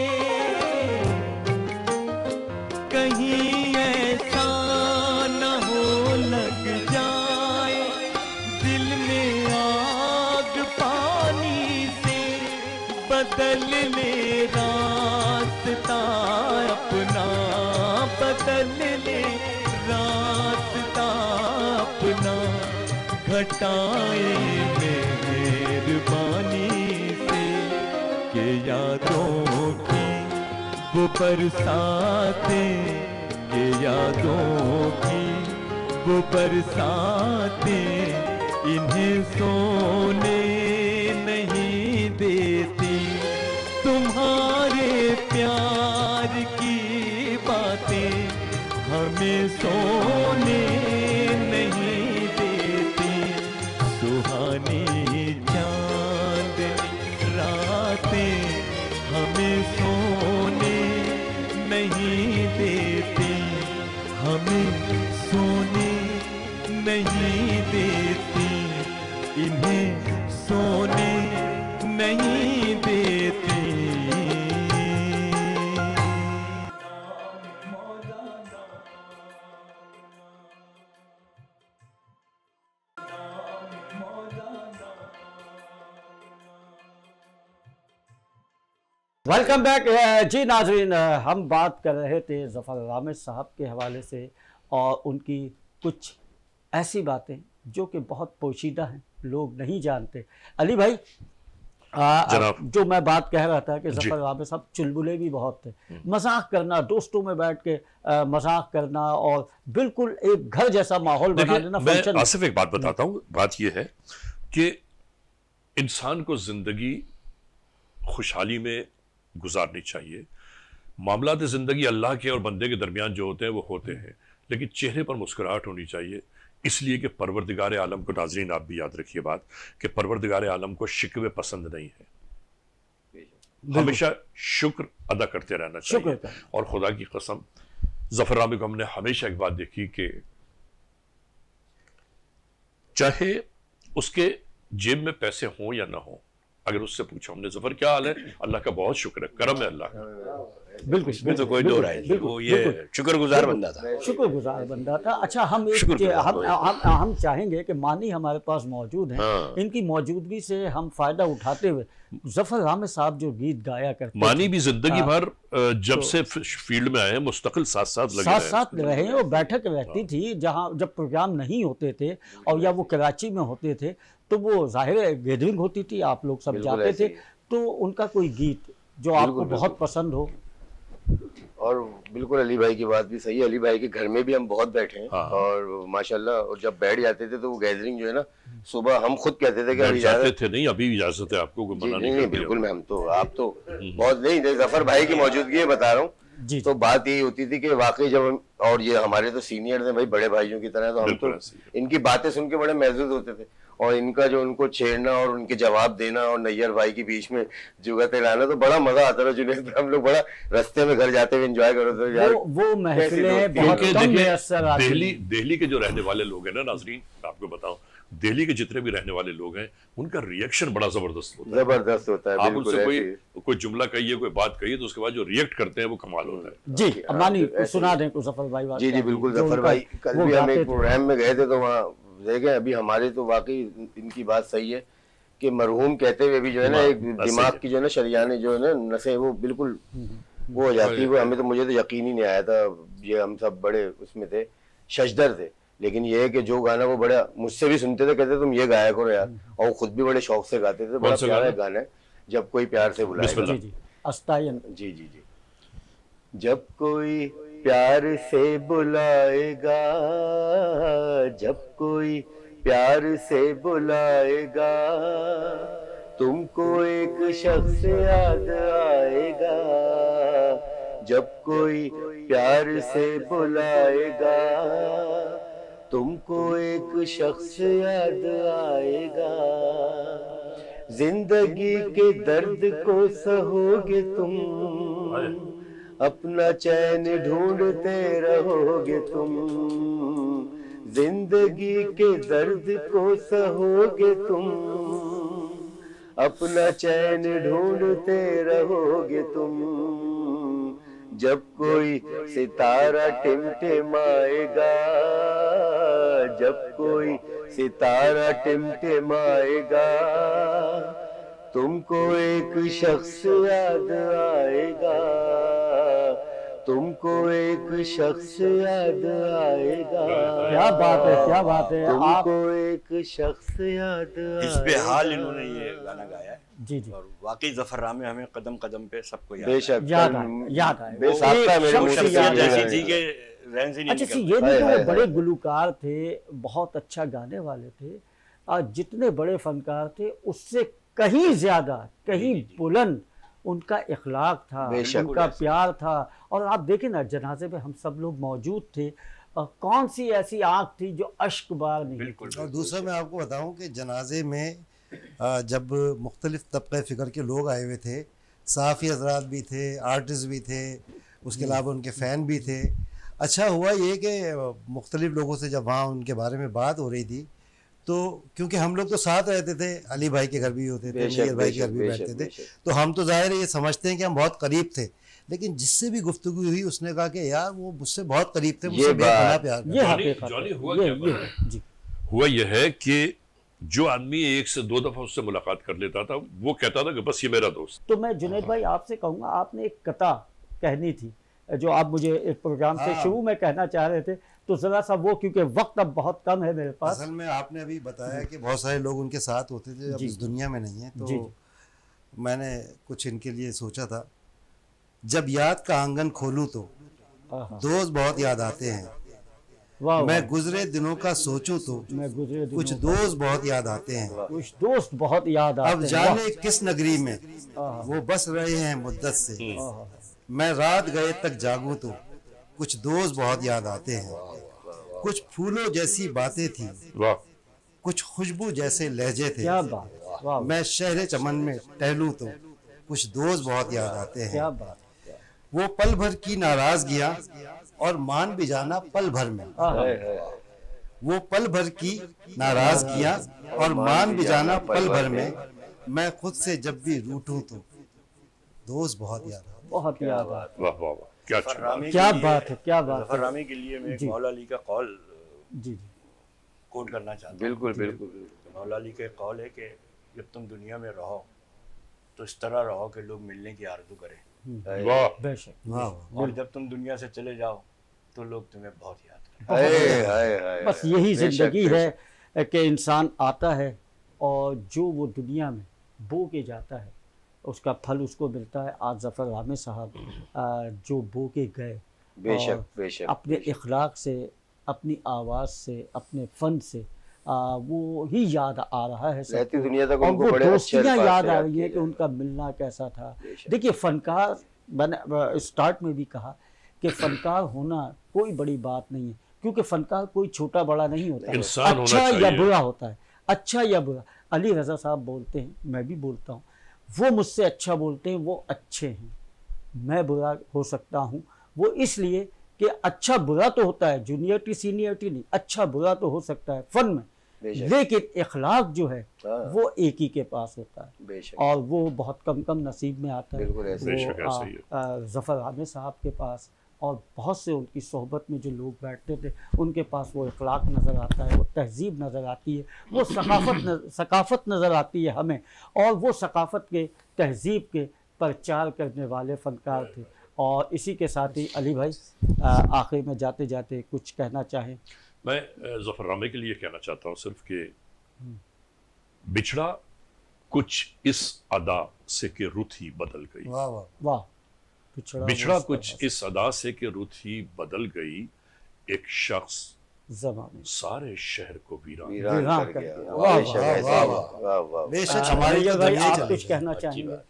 कहीं ऐसा न हो लग जाए दिल में आग पानी से, बदल ले रास्ता अपना, बदल ले रास्ता अपना, घटाए मेहरबानी से, के यादों की वो बरसातें, के यादों की वो बरसातें इन्हें सोने नहीं देती, तुम्हारे प्यार की बातें हमें सोने नहीं देती, सुहानी चांदनी रातें हमें सोने नहीं देती, हमें सोने नहीं देती, इन्हें सोने नहीं देती। वेलकम बैक जी नाजरीन, हम बात कर रहे थे ज़फ़र रामिज़ साहब के हवाले से और उनकी कुछ ऐसी बातें जो कि बहुत पोशीदा हैं, लोग नहीं जानते। अली भाई, आ, जो मैं बात कह रहा था कि ज़फ़र रामिज़ साहब चुलबुले भी बहुत थे, मजाक करना, दोस्तों में बैठ के मजाक करना और बिल्कुल एक घर जैसा माहौल बना देना। मैं आसिफ एक बात बताता हूँ, बात यह है कि इंसान को जिंदगी खुशहाली में गुजारनी चाहिए। मामलात ज़िंदगी अल्लाह के और बंदे के दरमियान जो होते हैं वो होते हैं, लेकिन चेहरे पर मुस्कुराहट होनी चाहिए, इसलिए कि परवरदिगार आलम को, नाज़रीन आप भी याद रखिए बात, कि परवरदिगार आलम को शिकवे पसंद नहीं है, हमेशा शुक्र अदा करते रहना चाहिए। और खुदा की कसम, ज़फ़र रामिज़ को हमने हमेशा एक बात देखी कि चाहे उसके जेब में पैसे हों या ना हो, अगर उससे पूछो हमने ज़फ़र क्या हाल है, अल्लाह का बहुत शुक्र है, करम है अल्लाह का, बिल्कुल इसमें तो कोई दो राय नहीं, बिल्कुल, वो ये बिल्कुल। शुक्रगुजार बंदा था। शुक्रगुजार बंदा था। अच्छा, हम एक शुक्रगुजार हम, बंदा। हम हम चाहेंगे कि मानी हमारे पास मौजूद हैं, हाँ। इनकी मौजूदगी से हम फायदा उठाते हुए जफर रामे साहब जो गीत गाया करते मानी थे, भी जिंदगी हाँ। भर अ, जब से फील्ड में आए हैं मुस्तकिल साथ साथ लगे साथ रहे। साथ रहे हैं। और बैठक रहती थी जहाँ जब प्रोग्राम नहीं होते थे और या वो कराची में होते थे तो वो जाहिर है गैदरिंग होती थी, आप लोग सब बिल्कुल जाते ऐसे थे, ही है। तो उनका कोई गीत जो आपको बहुत पसंद हो। और बिल्कुल अली भाई की बात भी सही है, अली भाई के घर में भी हम बहुत बैठे हैं। हाँ। और माशाल्लाह, और जब बैठ जाते थे तो वो गैदरिंग जो है ना, सुबह हम खुद कहते थे कि बैठ अभी जाते इजाजत- थे नहीं, अभी भी इजाजत है आपको, कोई जी, मना नहीं नहीं नहीं करती बिल्कुल अब। मैम, तो आप तो बहुत नहीं थे, जफर भाई की मौजूदगी में बता रहा हूँ। जी तो बात यही होती थी कि वाकई जब हम, और ये हमारे तो सीनियर थे भाई, बड़े भाइयों की तरह, तो हम बिल्कुल तो ऐसे ही इनकी बातें सुन के बड़े महसूस होते थे। और इनका जो उनको छेड़ना और उनके जवाब देना और नैयर भाई के बीच में जुगते लाना, तो बड़ा मजा आता था। जुनेद, हम लोग बड़ा रास्ते में घर जाते हुए एंजॉय करते थे यार। वो वो महफिलें दोस्ती। बहुत क्योंकि कम देखिए, मैसर आती दिल्ली हैं। दिल्ली के जो रहने वाले लोग हैं ना नाजरीन, आपको बताऊं, दिल्ली के जितने भी रहने वाले लोग हैं उनका रिएक्शन बड़ा जबरदस्त होता है। जबरदस्त होता है, आप बिल्कुल उनसे कोई ऐसे। कोई जुमला कहिए, कोई बात कहिए, तो उसके बाद जो रिएक्ट करते हैं वो कमाल होता है। जी, हाँ, मानी ऐसे ही। सुना दें कुछ जफर भाई बात जी जी क्या बिल्कुल, जो जफर उनका- भाई कल वो भी हम गाते एक थे। प्रोग्राम में गए थे तो वहाँ देखे, अभी हमारे तो वाकई इनकी बात सही है कि मरहूम कहते हुए भी जो है ना, एक दिमाग की जो है ना शरियाने जो है ना नसें, वो बिल्कुल वो हो जाती है। वो हमें तो, मुझे तो यकीन ही नहीं आया था, ये हम सब बड़े उसमें थे, शशदर थे। लेकिन ये है कि जो गाना वो बड़ा मुझसे भी सुनते थे, कहते तुम ये गाया करो यार, और वो खुद भी बड़े शौक से गाते थे। बड़ा सा प्यारा गाना? गाना है, जब कोई प्यार से बुलाएगा। बिस्मिल्लाह। जी जी अस्तायन। जी जी जी। जब कोई प्यार से बुलाएगा, जब कोई प्यार से बुलाएगा, तुमको एक शख्स याद आएगा। जब कोई प्यार से बुलाएगा, तुमको एक शख्स याद आएगा। जिंदगी के दर्द को सहोगे तुम, अपना चैन ढूंढते रहोगे तुम। जिंदगी के दर्द को सहोगे तुम, अपना चैन ढूंढते रहोगे तुम। जब कोई सितारा टिमटिमाएगा, जब कोई सितारा टिमटिमाएगा, तुमको एक शख्स याद आएगा। तुमको एक शख्स याद आएगा। क्या बात है, क्या बात है। आप तुमको एक शख्स याद आएगा। इस बेहाल इन्होंने ये गाना गाया है। जी जी और वाकई जफर रामे हमें कदम कदम पे सबको याद बेशक याद आए, याद आए। बेसाख्ता वो मेरे एक मुंह शख्स से याद है। आए। जैसी थी कि रहन से नहीं अच्छा सी, निकलता। ये नहीं हाय, कि हाय, वो बड़े हाय। गुलकार थे, बहुत अच्छा गाने वाले थे, आज जितने बड़े फनकार थे उससे कहीं ज्यादा, कहीं बुलंद उनका इखलाक था, बेशक। उनका प्यार था। और आप देखें ना, जनाजे में हम सब लोग मौजूद थे, अ, कौन सी ऐसी आंख थी जो अश्क बार नहीं बिल्कुल और दूसरा मैं आपको बताऊं कि जनाजे में अ, जब मुख्तलिफ तबक़े फ़िक्र के लोग आए हुए थे, सहाफ़ी हज़रात भी थे, आर्टिस्ट भी थे, उसके अलावा उनके फ़ैन भी थे। अच्छा हुआ ये कि मुख्तलिफ लोगों से जब वहाँ उनके बारे में बात हो रही थी, तो क्योंकि हम लोग तो साथ रहते थे, अली भाई के घर भी होते थे, बेशक, नैयर भाई के घर बेशक, भी बेशक, बैठते थे, बेशक। तो हम तो ज़ाहिर है ये समझते हैं कि हम बहुत करीब थे। लेकिन जिससे भी गुफ्तगू हुई उसने कहा कि यार वो मुझसे बहुत करीब थे, मुझसे ये बेपनाह बात- प्यार करते ये थे। जॉनी- हकीकत जॉनी है। हुआ ये क्या ये पता है? जी हुआ यह है कि जो आदमी एक से दो दफा उससे मुलाकात कर लेता था, वो कहता था कि बस ये मेरा दोस्त। तो मैं जुनैद भाई आपसे कहूँगा, आपने एक कथा कहनी थी जो आप मुझे एक प्रोग्राम से हाँ। शुरू में कहना चाह रहे थे, तो ज़रा सा वो, क्योंकि वक्त अब बहुत कम है मेरे पास। असल में आपने अभी बताया कि बहुत सारे लोग उनके साथ होते थे, अब जी। इस दुनिया में नहीं है, तो जी। मैंने कुछ इनके लिए सोचा था। जब याद का आंगन खोलूं तो आहा, दोस्त बहुत याद आते हैं, वाह मैं वाह। गुजरे दिनों का सोचूं तो मैं गुजरे दिनों कुछ का- दोस्त बहुत याद आते हैं। कुछ दोस्त बहुत याद आते अब हैं। जाने किस नगरी में आहा, वो बस रहे हैं मुद्दत से, आहा, मैं रात गए तक जागूं तो कुछ दोस्त बहुत याद आते हैं। कुछ फूलों जैसी बातें थी, वाह, कुछ खुशबू जैसे लहजे थे, क्या बात, वाह, मैं शहर चमन में टहलूं तो कुछ दोस्त बहुत याद आते हैं। क्या बात। वो पल भर की नाराजगियां और मान भी जाना पल भर में, आहा, वो पल भर की नाराजगियां और मान भी जाना पल भर में, मैं खुद से जब भी रूठूं तो दोस्त बहुत याद आते हैं। बहुत क्या याद बात आता वाह वाह वाह, क्या अच्छी बात। ज़फ़ररामी क्या के लिए- बात है, क्या बात है। ज़फ़ररामी के लिए मैं एक जी। मौला अली का कौल जी जी कोट करना चाहता हूँ। बिल्कुल बिल्कुल बिल्कुल। मौला अली का कौल है कि जब तुम दुनिया में रहो तो इस तरह रहो कि लोग मिलने की आरज़ू करें, वाह बेशक वाह वाह। और जब तुम दुनिया से चले जाओ तो लोग तुम्हें बहुत याद करें। हाय हाय हाय बस हाय। यही बेशक, ज़िंदगी बेशक। है कि इंसान आता है और जो वो दुनिया में बो के जाता है उसका फल उसको मिलता है। आज ज़फ़ररामी साहब आ, जो बो के गए बेशक और बेशक अपने बेशक। इखलाक से, अपनी आवाज़ से, अपने फ़न से आ, वो ही याद आ रहा है सबको। रहती दुनिया तक और उनको वो बड़े अच्छे दोस्तियाँ अल्फाज याद से आ याद रही हैं किया कि उनका मिलना कैसा था। बेशक। देखिए फ़नकार, मैंने स्टार्ट में भी कहा कि फ़नकार होना कोई बड़ी बात नहीं है, क्योंकि फ़नकार कोई छोटा बड़ा नहीं होता, इंसान होना अच्छा या चाहिए। बुरा होता है, अच्छा या बुरा। अली रज़ा साहब बोलते हैं, मैं भी बोलता हूँ, वो मुझसे अच्छा बोलते हैं, वो अच्छे हैं, मैं बुरा हो सकता हूँ। वो इसलिए कि अच्छा बुरा तो होता है, जूनियरिटी सीनियरिटी नहीं, अच्छा बुरा तो हो सकता है फ़न में, बेशक। लेकिन इखलाक जो है हाँ। वो एक ही के पास होता है बेशक और वो बहुत कम कम नसीब में आता है। बिल्कुल ऐसे। बेशक वो ऐसा ही है। आ, आ, ज़फ़ररामी साहब के पास और बहुत से उनकी सोहबत में जो लोग बैठते थे उनके पास वो इखलाक नज़र आता है, वो तहज़ीब नज़र आती है, वो सकाफ़त न, सकाफ़त नज़र आती है हमें, और वो सकाफ़त के तहज़ीब के प्रचार करने वाले फ़नकार थे। और इसी के साथ ही अली भाई आ, आखिर में जाते जाते कुछ कहना चाहें। मैं अ, ज़फ़ररामी के लिए कहना चाहता हूँ सिर्फ कि बिछड़ा कुछ इस अदा से कि रुत ही बदल गई, वाह वाह। वाह, पिछड़ा बिछड़ा वो कुछ इस अदा से कि रुत ही बदल गई, एक शख्स ज़माने सारे शहर को वीरान। वीरान वीरान कर कर गया। गया। वाह वाह, बेशक वाह, ऐसे वाह, ही। वाह। वाह वाह बेशक आ, हमारी अली तो भाई दुनिया आप चली कुछ गई। कहना अच्छी चाहेंगे? बात।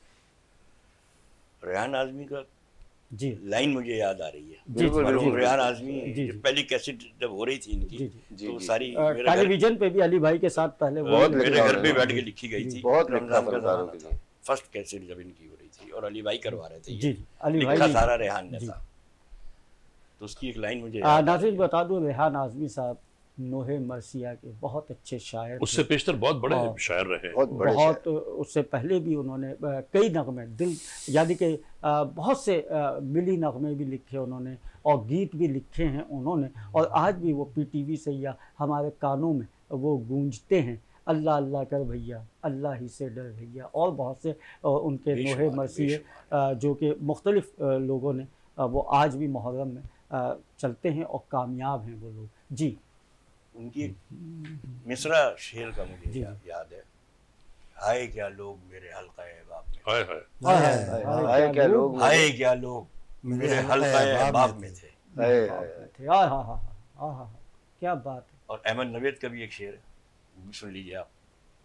रेहान आज़मी का जी लाइन मुझे याद आ रही है। बिल्कुल, मरहूम बिल्कुल। रेहान आज़मी जी, जी। जब पहली कैसेट जब हो रही थी इनकी, जी, जी। जी, तो जी। सारी आ, मेरे घर टेलीविजन पे भी अली भाई के साथ पहले वो बहुत लिखे मेरे लिखा घर पे उन्होंने। बैठ के लिखी गई थी। बहुत लिखा रमजान का फनकारों ज़माना के था, लिए। फर्स्ट कैसेट जब इनकी हो रही थी और अली भाई करवा रहे थे ये। जी, जी, अली भाई लिखा ने- सारा रेहान ने जी। था। तो उसकी एक लाइन मुझे आ, याद आ नाज़रीन रही है। बता दूं, रेहान आज़मी साहब नोहे मरसिया के बहुत अच्छे शायर उससे थे। पेशतर बहुत बड़े और शायर रहे हैं। बहुत बड़े बहुत उससे पहले भी उन्होंने आ, कई नगमे दिल यानी कि आ, बहुत से आ, मिली नगमे भी लिखे उन्होंने और गीत भी लिखे हैं उन्होंने, और आज भी वो पीटीवी से या हमारे कानों में वो गूंजते हैं। अल्लाह अल्लाह कर भैया, अल्लाह ही से डर भैया, और बहुत से आ, उनके बेशुमार, नोहे मरसिए आ, जो कि मुख्तलिफ आ, लोगों ने आ, वो आज भी मुहर्रम में आ, चलते हैं और कामयाब हैं वो लोग। जी उनकी एक मिसरा शेर का मुझे जी। या, याद है। हाय क्या लोग मेरे हल्का बाप में, हाय हाय हाय हाय, हाय, हाय, हाय, हाय, क्या लोग हाय क्या लोग मेरे मेरे हल्का हल्का बाप बाप में में थे। थे। हाय बाप हाय में थे। हाँ हाँ हाँ हाँ हाँ, क्या बात है। और अहमद नवेद का भी एक शेर है, वो भी सुन लीजिए आप।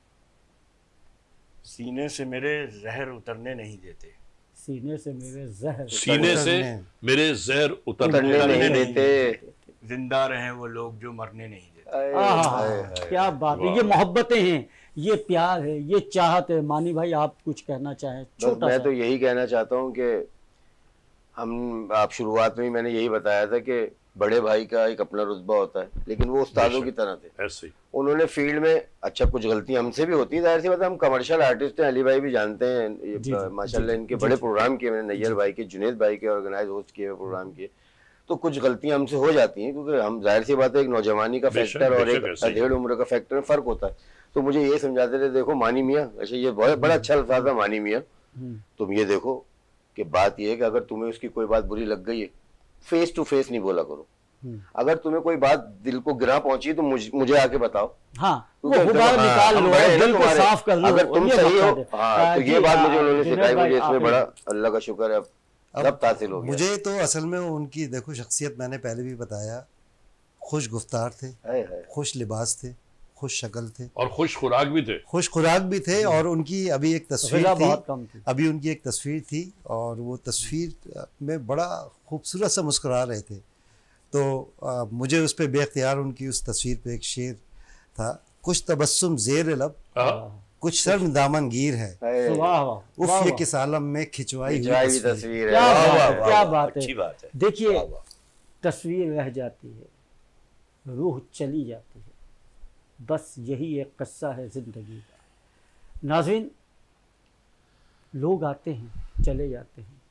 सीने से मेरे जहर उतरने नहीं देते, सीने से मेरे जहर सीने से उतरने। मेरे जहर उतरने उतरने नहीं नहीं देते। देते। जिंदा रहे वो लोग जो मरने नहीं देते। हाय, आहा, हाय, हाय। क्या बात है। वाह। ये मोहब्बतें हैं, ये प्यार है, ये चाहत है। मानी भाई आप कुछ कहना चाहें? बस छोटा मैं सा। तो यही कहना चाहता हूँ कि हम आप शुरुआत में ही मैंने यही बताया था कि बड़े भाई का एक अपना रुतबा होता है, लेकिन वो उस्तादों बेशक। की तरह थे। ऐसे ही उन्होंने फील्ड में अच्छा कुछ गलतियां हमसे भी होती है, जाहिर सी बात है, हम कमर्शियल आर्टिस्ट हैं, अली भाई भी जानते हैं ये जी, जी, माशाल्लाह जी, इनके जी, बड़े जी। प्रोग्राम किए मैंने, नैयर भाई के, जुनेद भाई के ऑर्गेनाइज होस्ट किए हुए प्रोग्राम किए, तो कुछ गलतियां हमसे हो जाती हैं क्योंकि हम जाहिर सी बात है एक नौजवानी का बेशक, फैक्टर और बेशक एक ऐसे ही। अधेड़ उम्र का फैक्टर में फर्क होता है। तो मुझे ये समझाते थे, देखो मानी मियाँ, अच्छा ये बहुत बड़ा अच्छा अल्फाज था, मानी मियाँ तुम ये देखो कि बात ये है कि अगर तुम्हें उसकी कोई बात बुरी लग गई है, फेस टू फेस नहीं बोला करो। अगर तुम्हें कोई बात दिल को गिरा पहुंची तो मुझ, मुझे आके बताओ। हाँ, वो क्योंकि गुबार देखो, निकाल हम लो, बड़े हैं ना दिल को तुम्हारे। साफ कर लो। अगर तुम ये सही हो, मकसद है। हाँ, आ, तो जी, ये बात आ, मुझे उन्होंने जुनैद सिखाई, भाई, मुझे इसमें आप- बड़ा अल्लाह का शुक्र है, अब रब्त हासिल हो गया। मुझे तो असल में उनकी देखो शख्सियत मैंने पहले भी बताया, खुश गुफ्तार थे, हाय हाय। खुश लिबास थे, खुश शक्ल थे, और खुश खुराक भी थे। खुश खुराक भी थे। और उनकी अभी एक तस्वीर ग़िज़ा थी, बहुत कम थी। अभी उनकी एक तस्वीर थी और वो तस्वीर में बड़ा खूबसूरत सा मुस्कुरा रहे थे। तो आ, मुझे उस पर बेख्तियार उनकी उस तस्वीर पे एक शेर था, कुछ तबस्सुम ज़ेर लब, हाँ, कुछ शर्म दामन गिर है, हाय। वाह वाह उफ वाह, ये वाह। किस आलम में खिंचवाई हुई खिंचवाई हुई तस्वीर। तस्वीर है। क्या वाह, बात वाह, है, वाह, क्या वाह। बात अच्छी है। बात है। देखिए, वाह, वाह। तस्वीर रह जाती है, रूह चली जाती है, बस यही एक किस्सा है ज़िंदगी का। नाज़रीन, लोग आते हैं चले जाते हैं,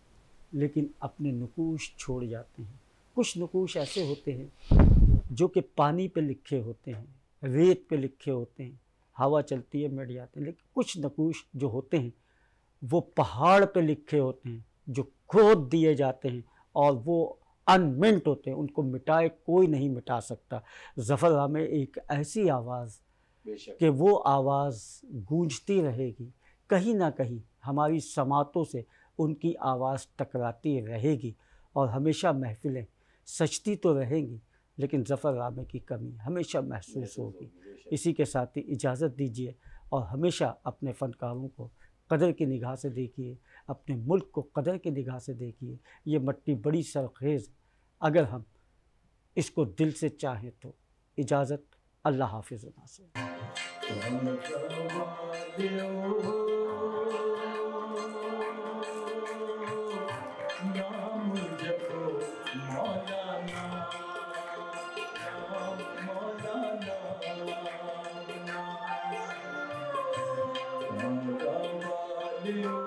लेकिन अपने नकूश छोड़ जाते हैं। कुछ नकूश ऐसे होते हैं जो कि पानी पे लिखे होते हैं, रेत पे लिखे होते हैं, हवा चलती है मिट जाते हैं। लेकिन कुछ नकूश जो होते हैं वो पहाड़ पे लिखे होते हैं, जो खोद दिए जाते हैं और वो अनमिंट होते हैं, उनको मिटाए कोई नहीं मिटा सकता। ज़फ़र में एक ऐसी आवाज़ कि वो आवाज़ गूंजती रहेगी, कहीं ना कहीं हमारी समातों से उनकी आवाज़ टकराती रहेगी और हमेशा महफिलें सजती तो रहेंगी, लेकिन ज़फ़र रामे की कमी हमेशा महसूस होगी। इसी के साथ ही इजाज़त दीजिए और हमेशा अपने फ़नकारों को कदर की निगाह से देखिए, अपने मुल्क को कदर की निगाह से देखिए। ये मट्टी बड़ी सरखेज़, अगर हम इसको दिल से चाहें तो। इजाज़त, अल्लाह हाफ़िज़ नासिर। you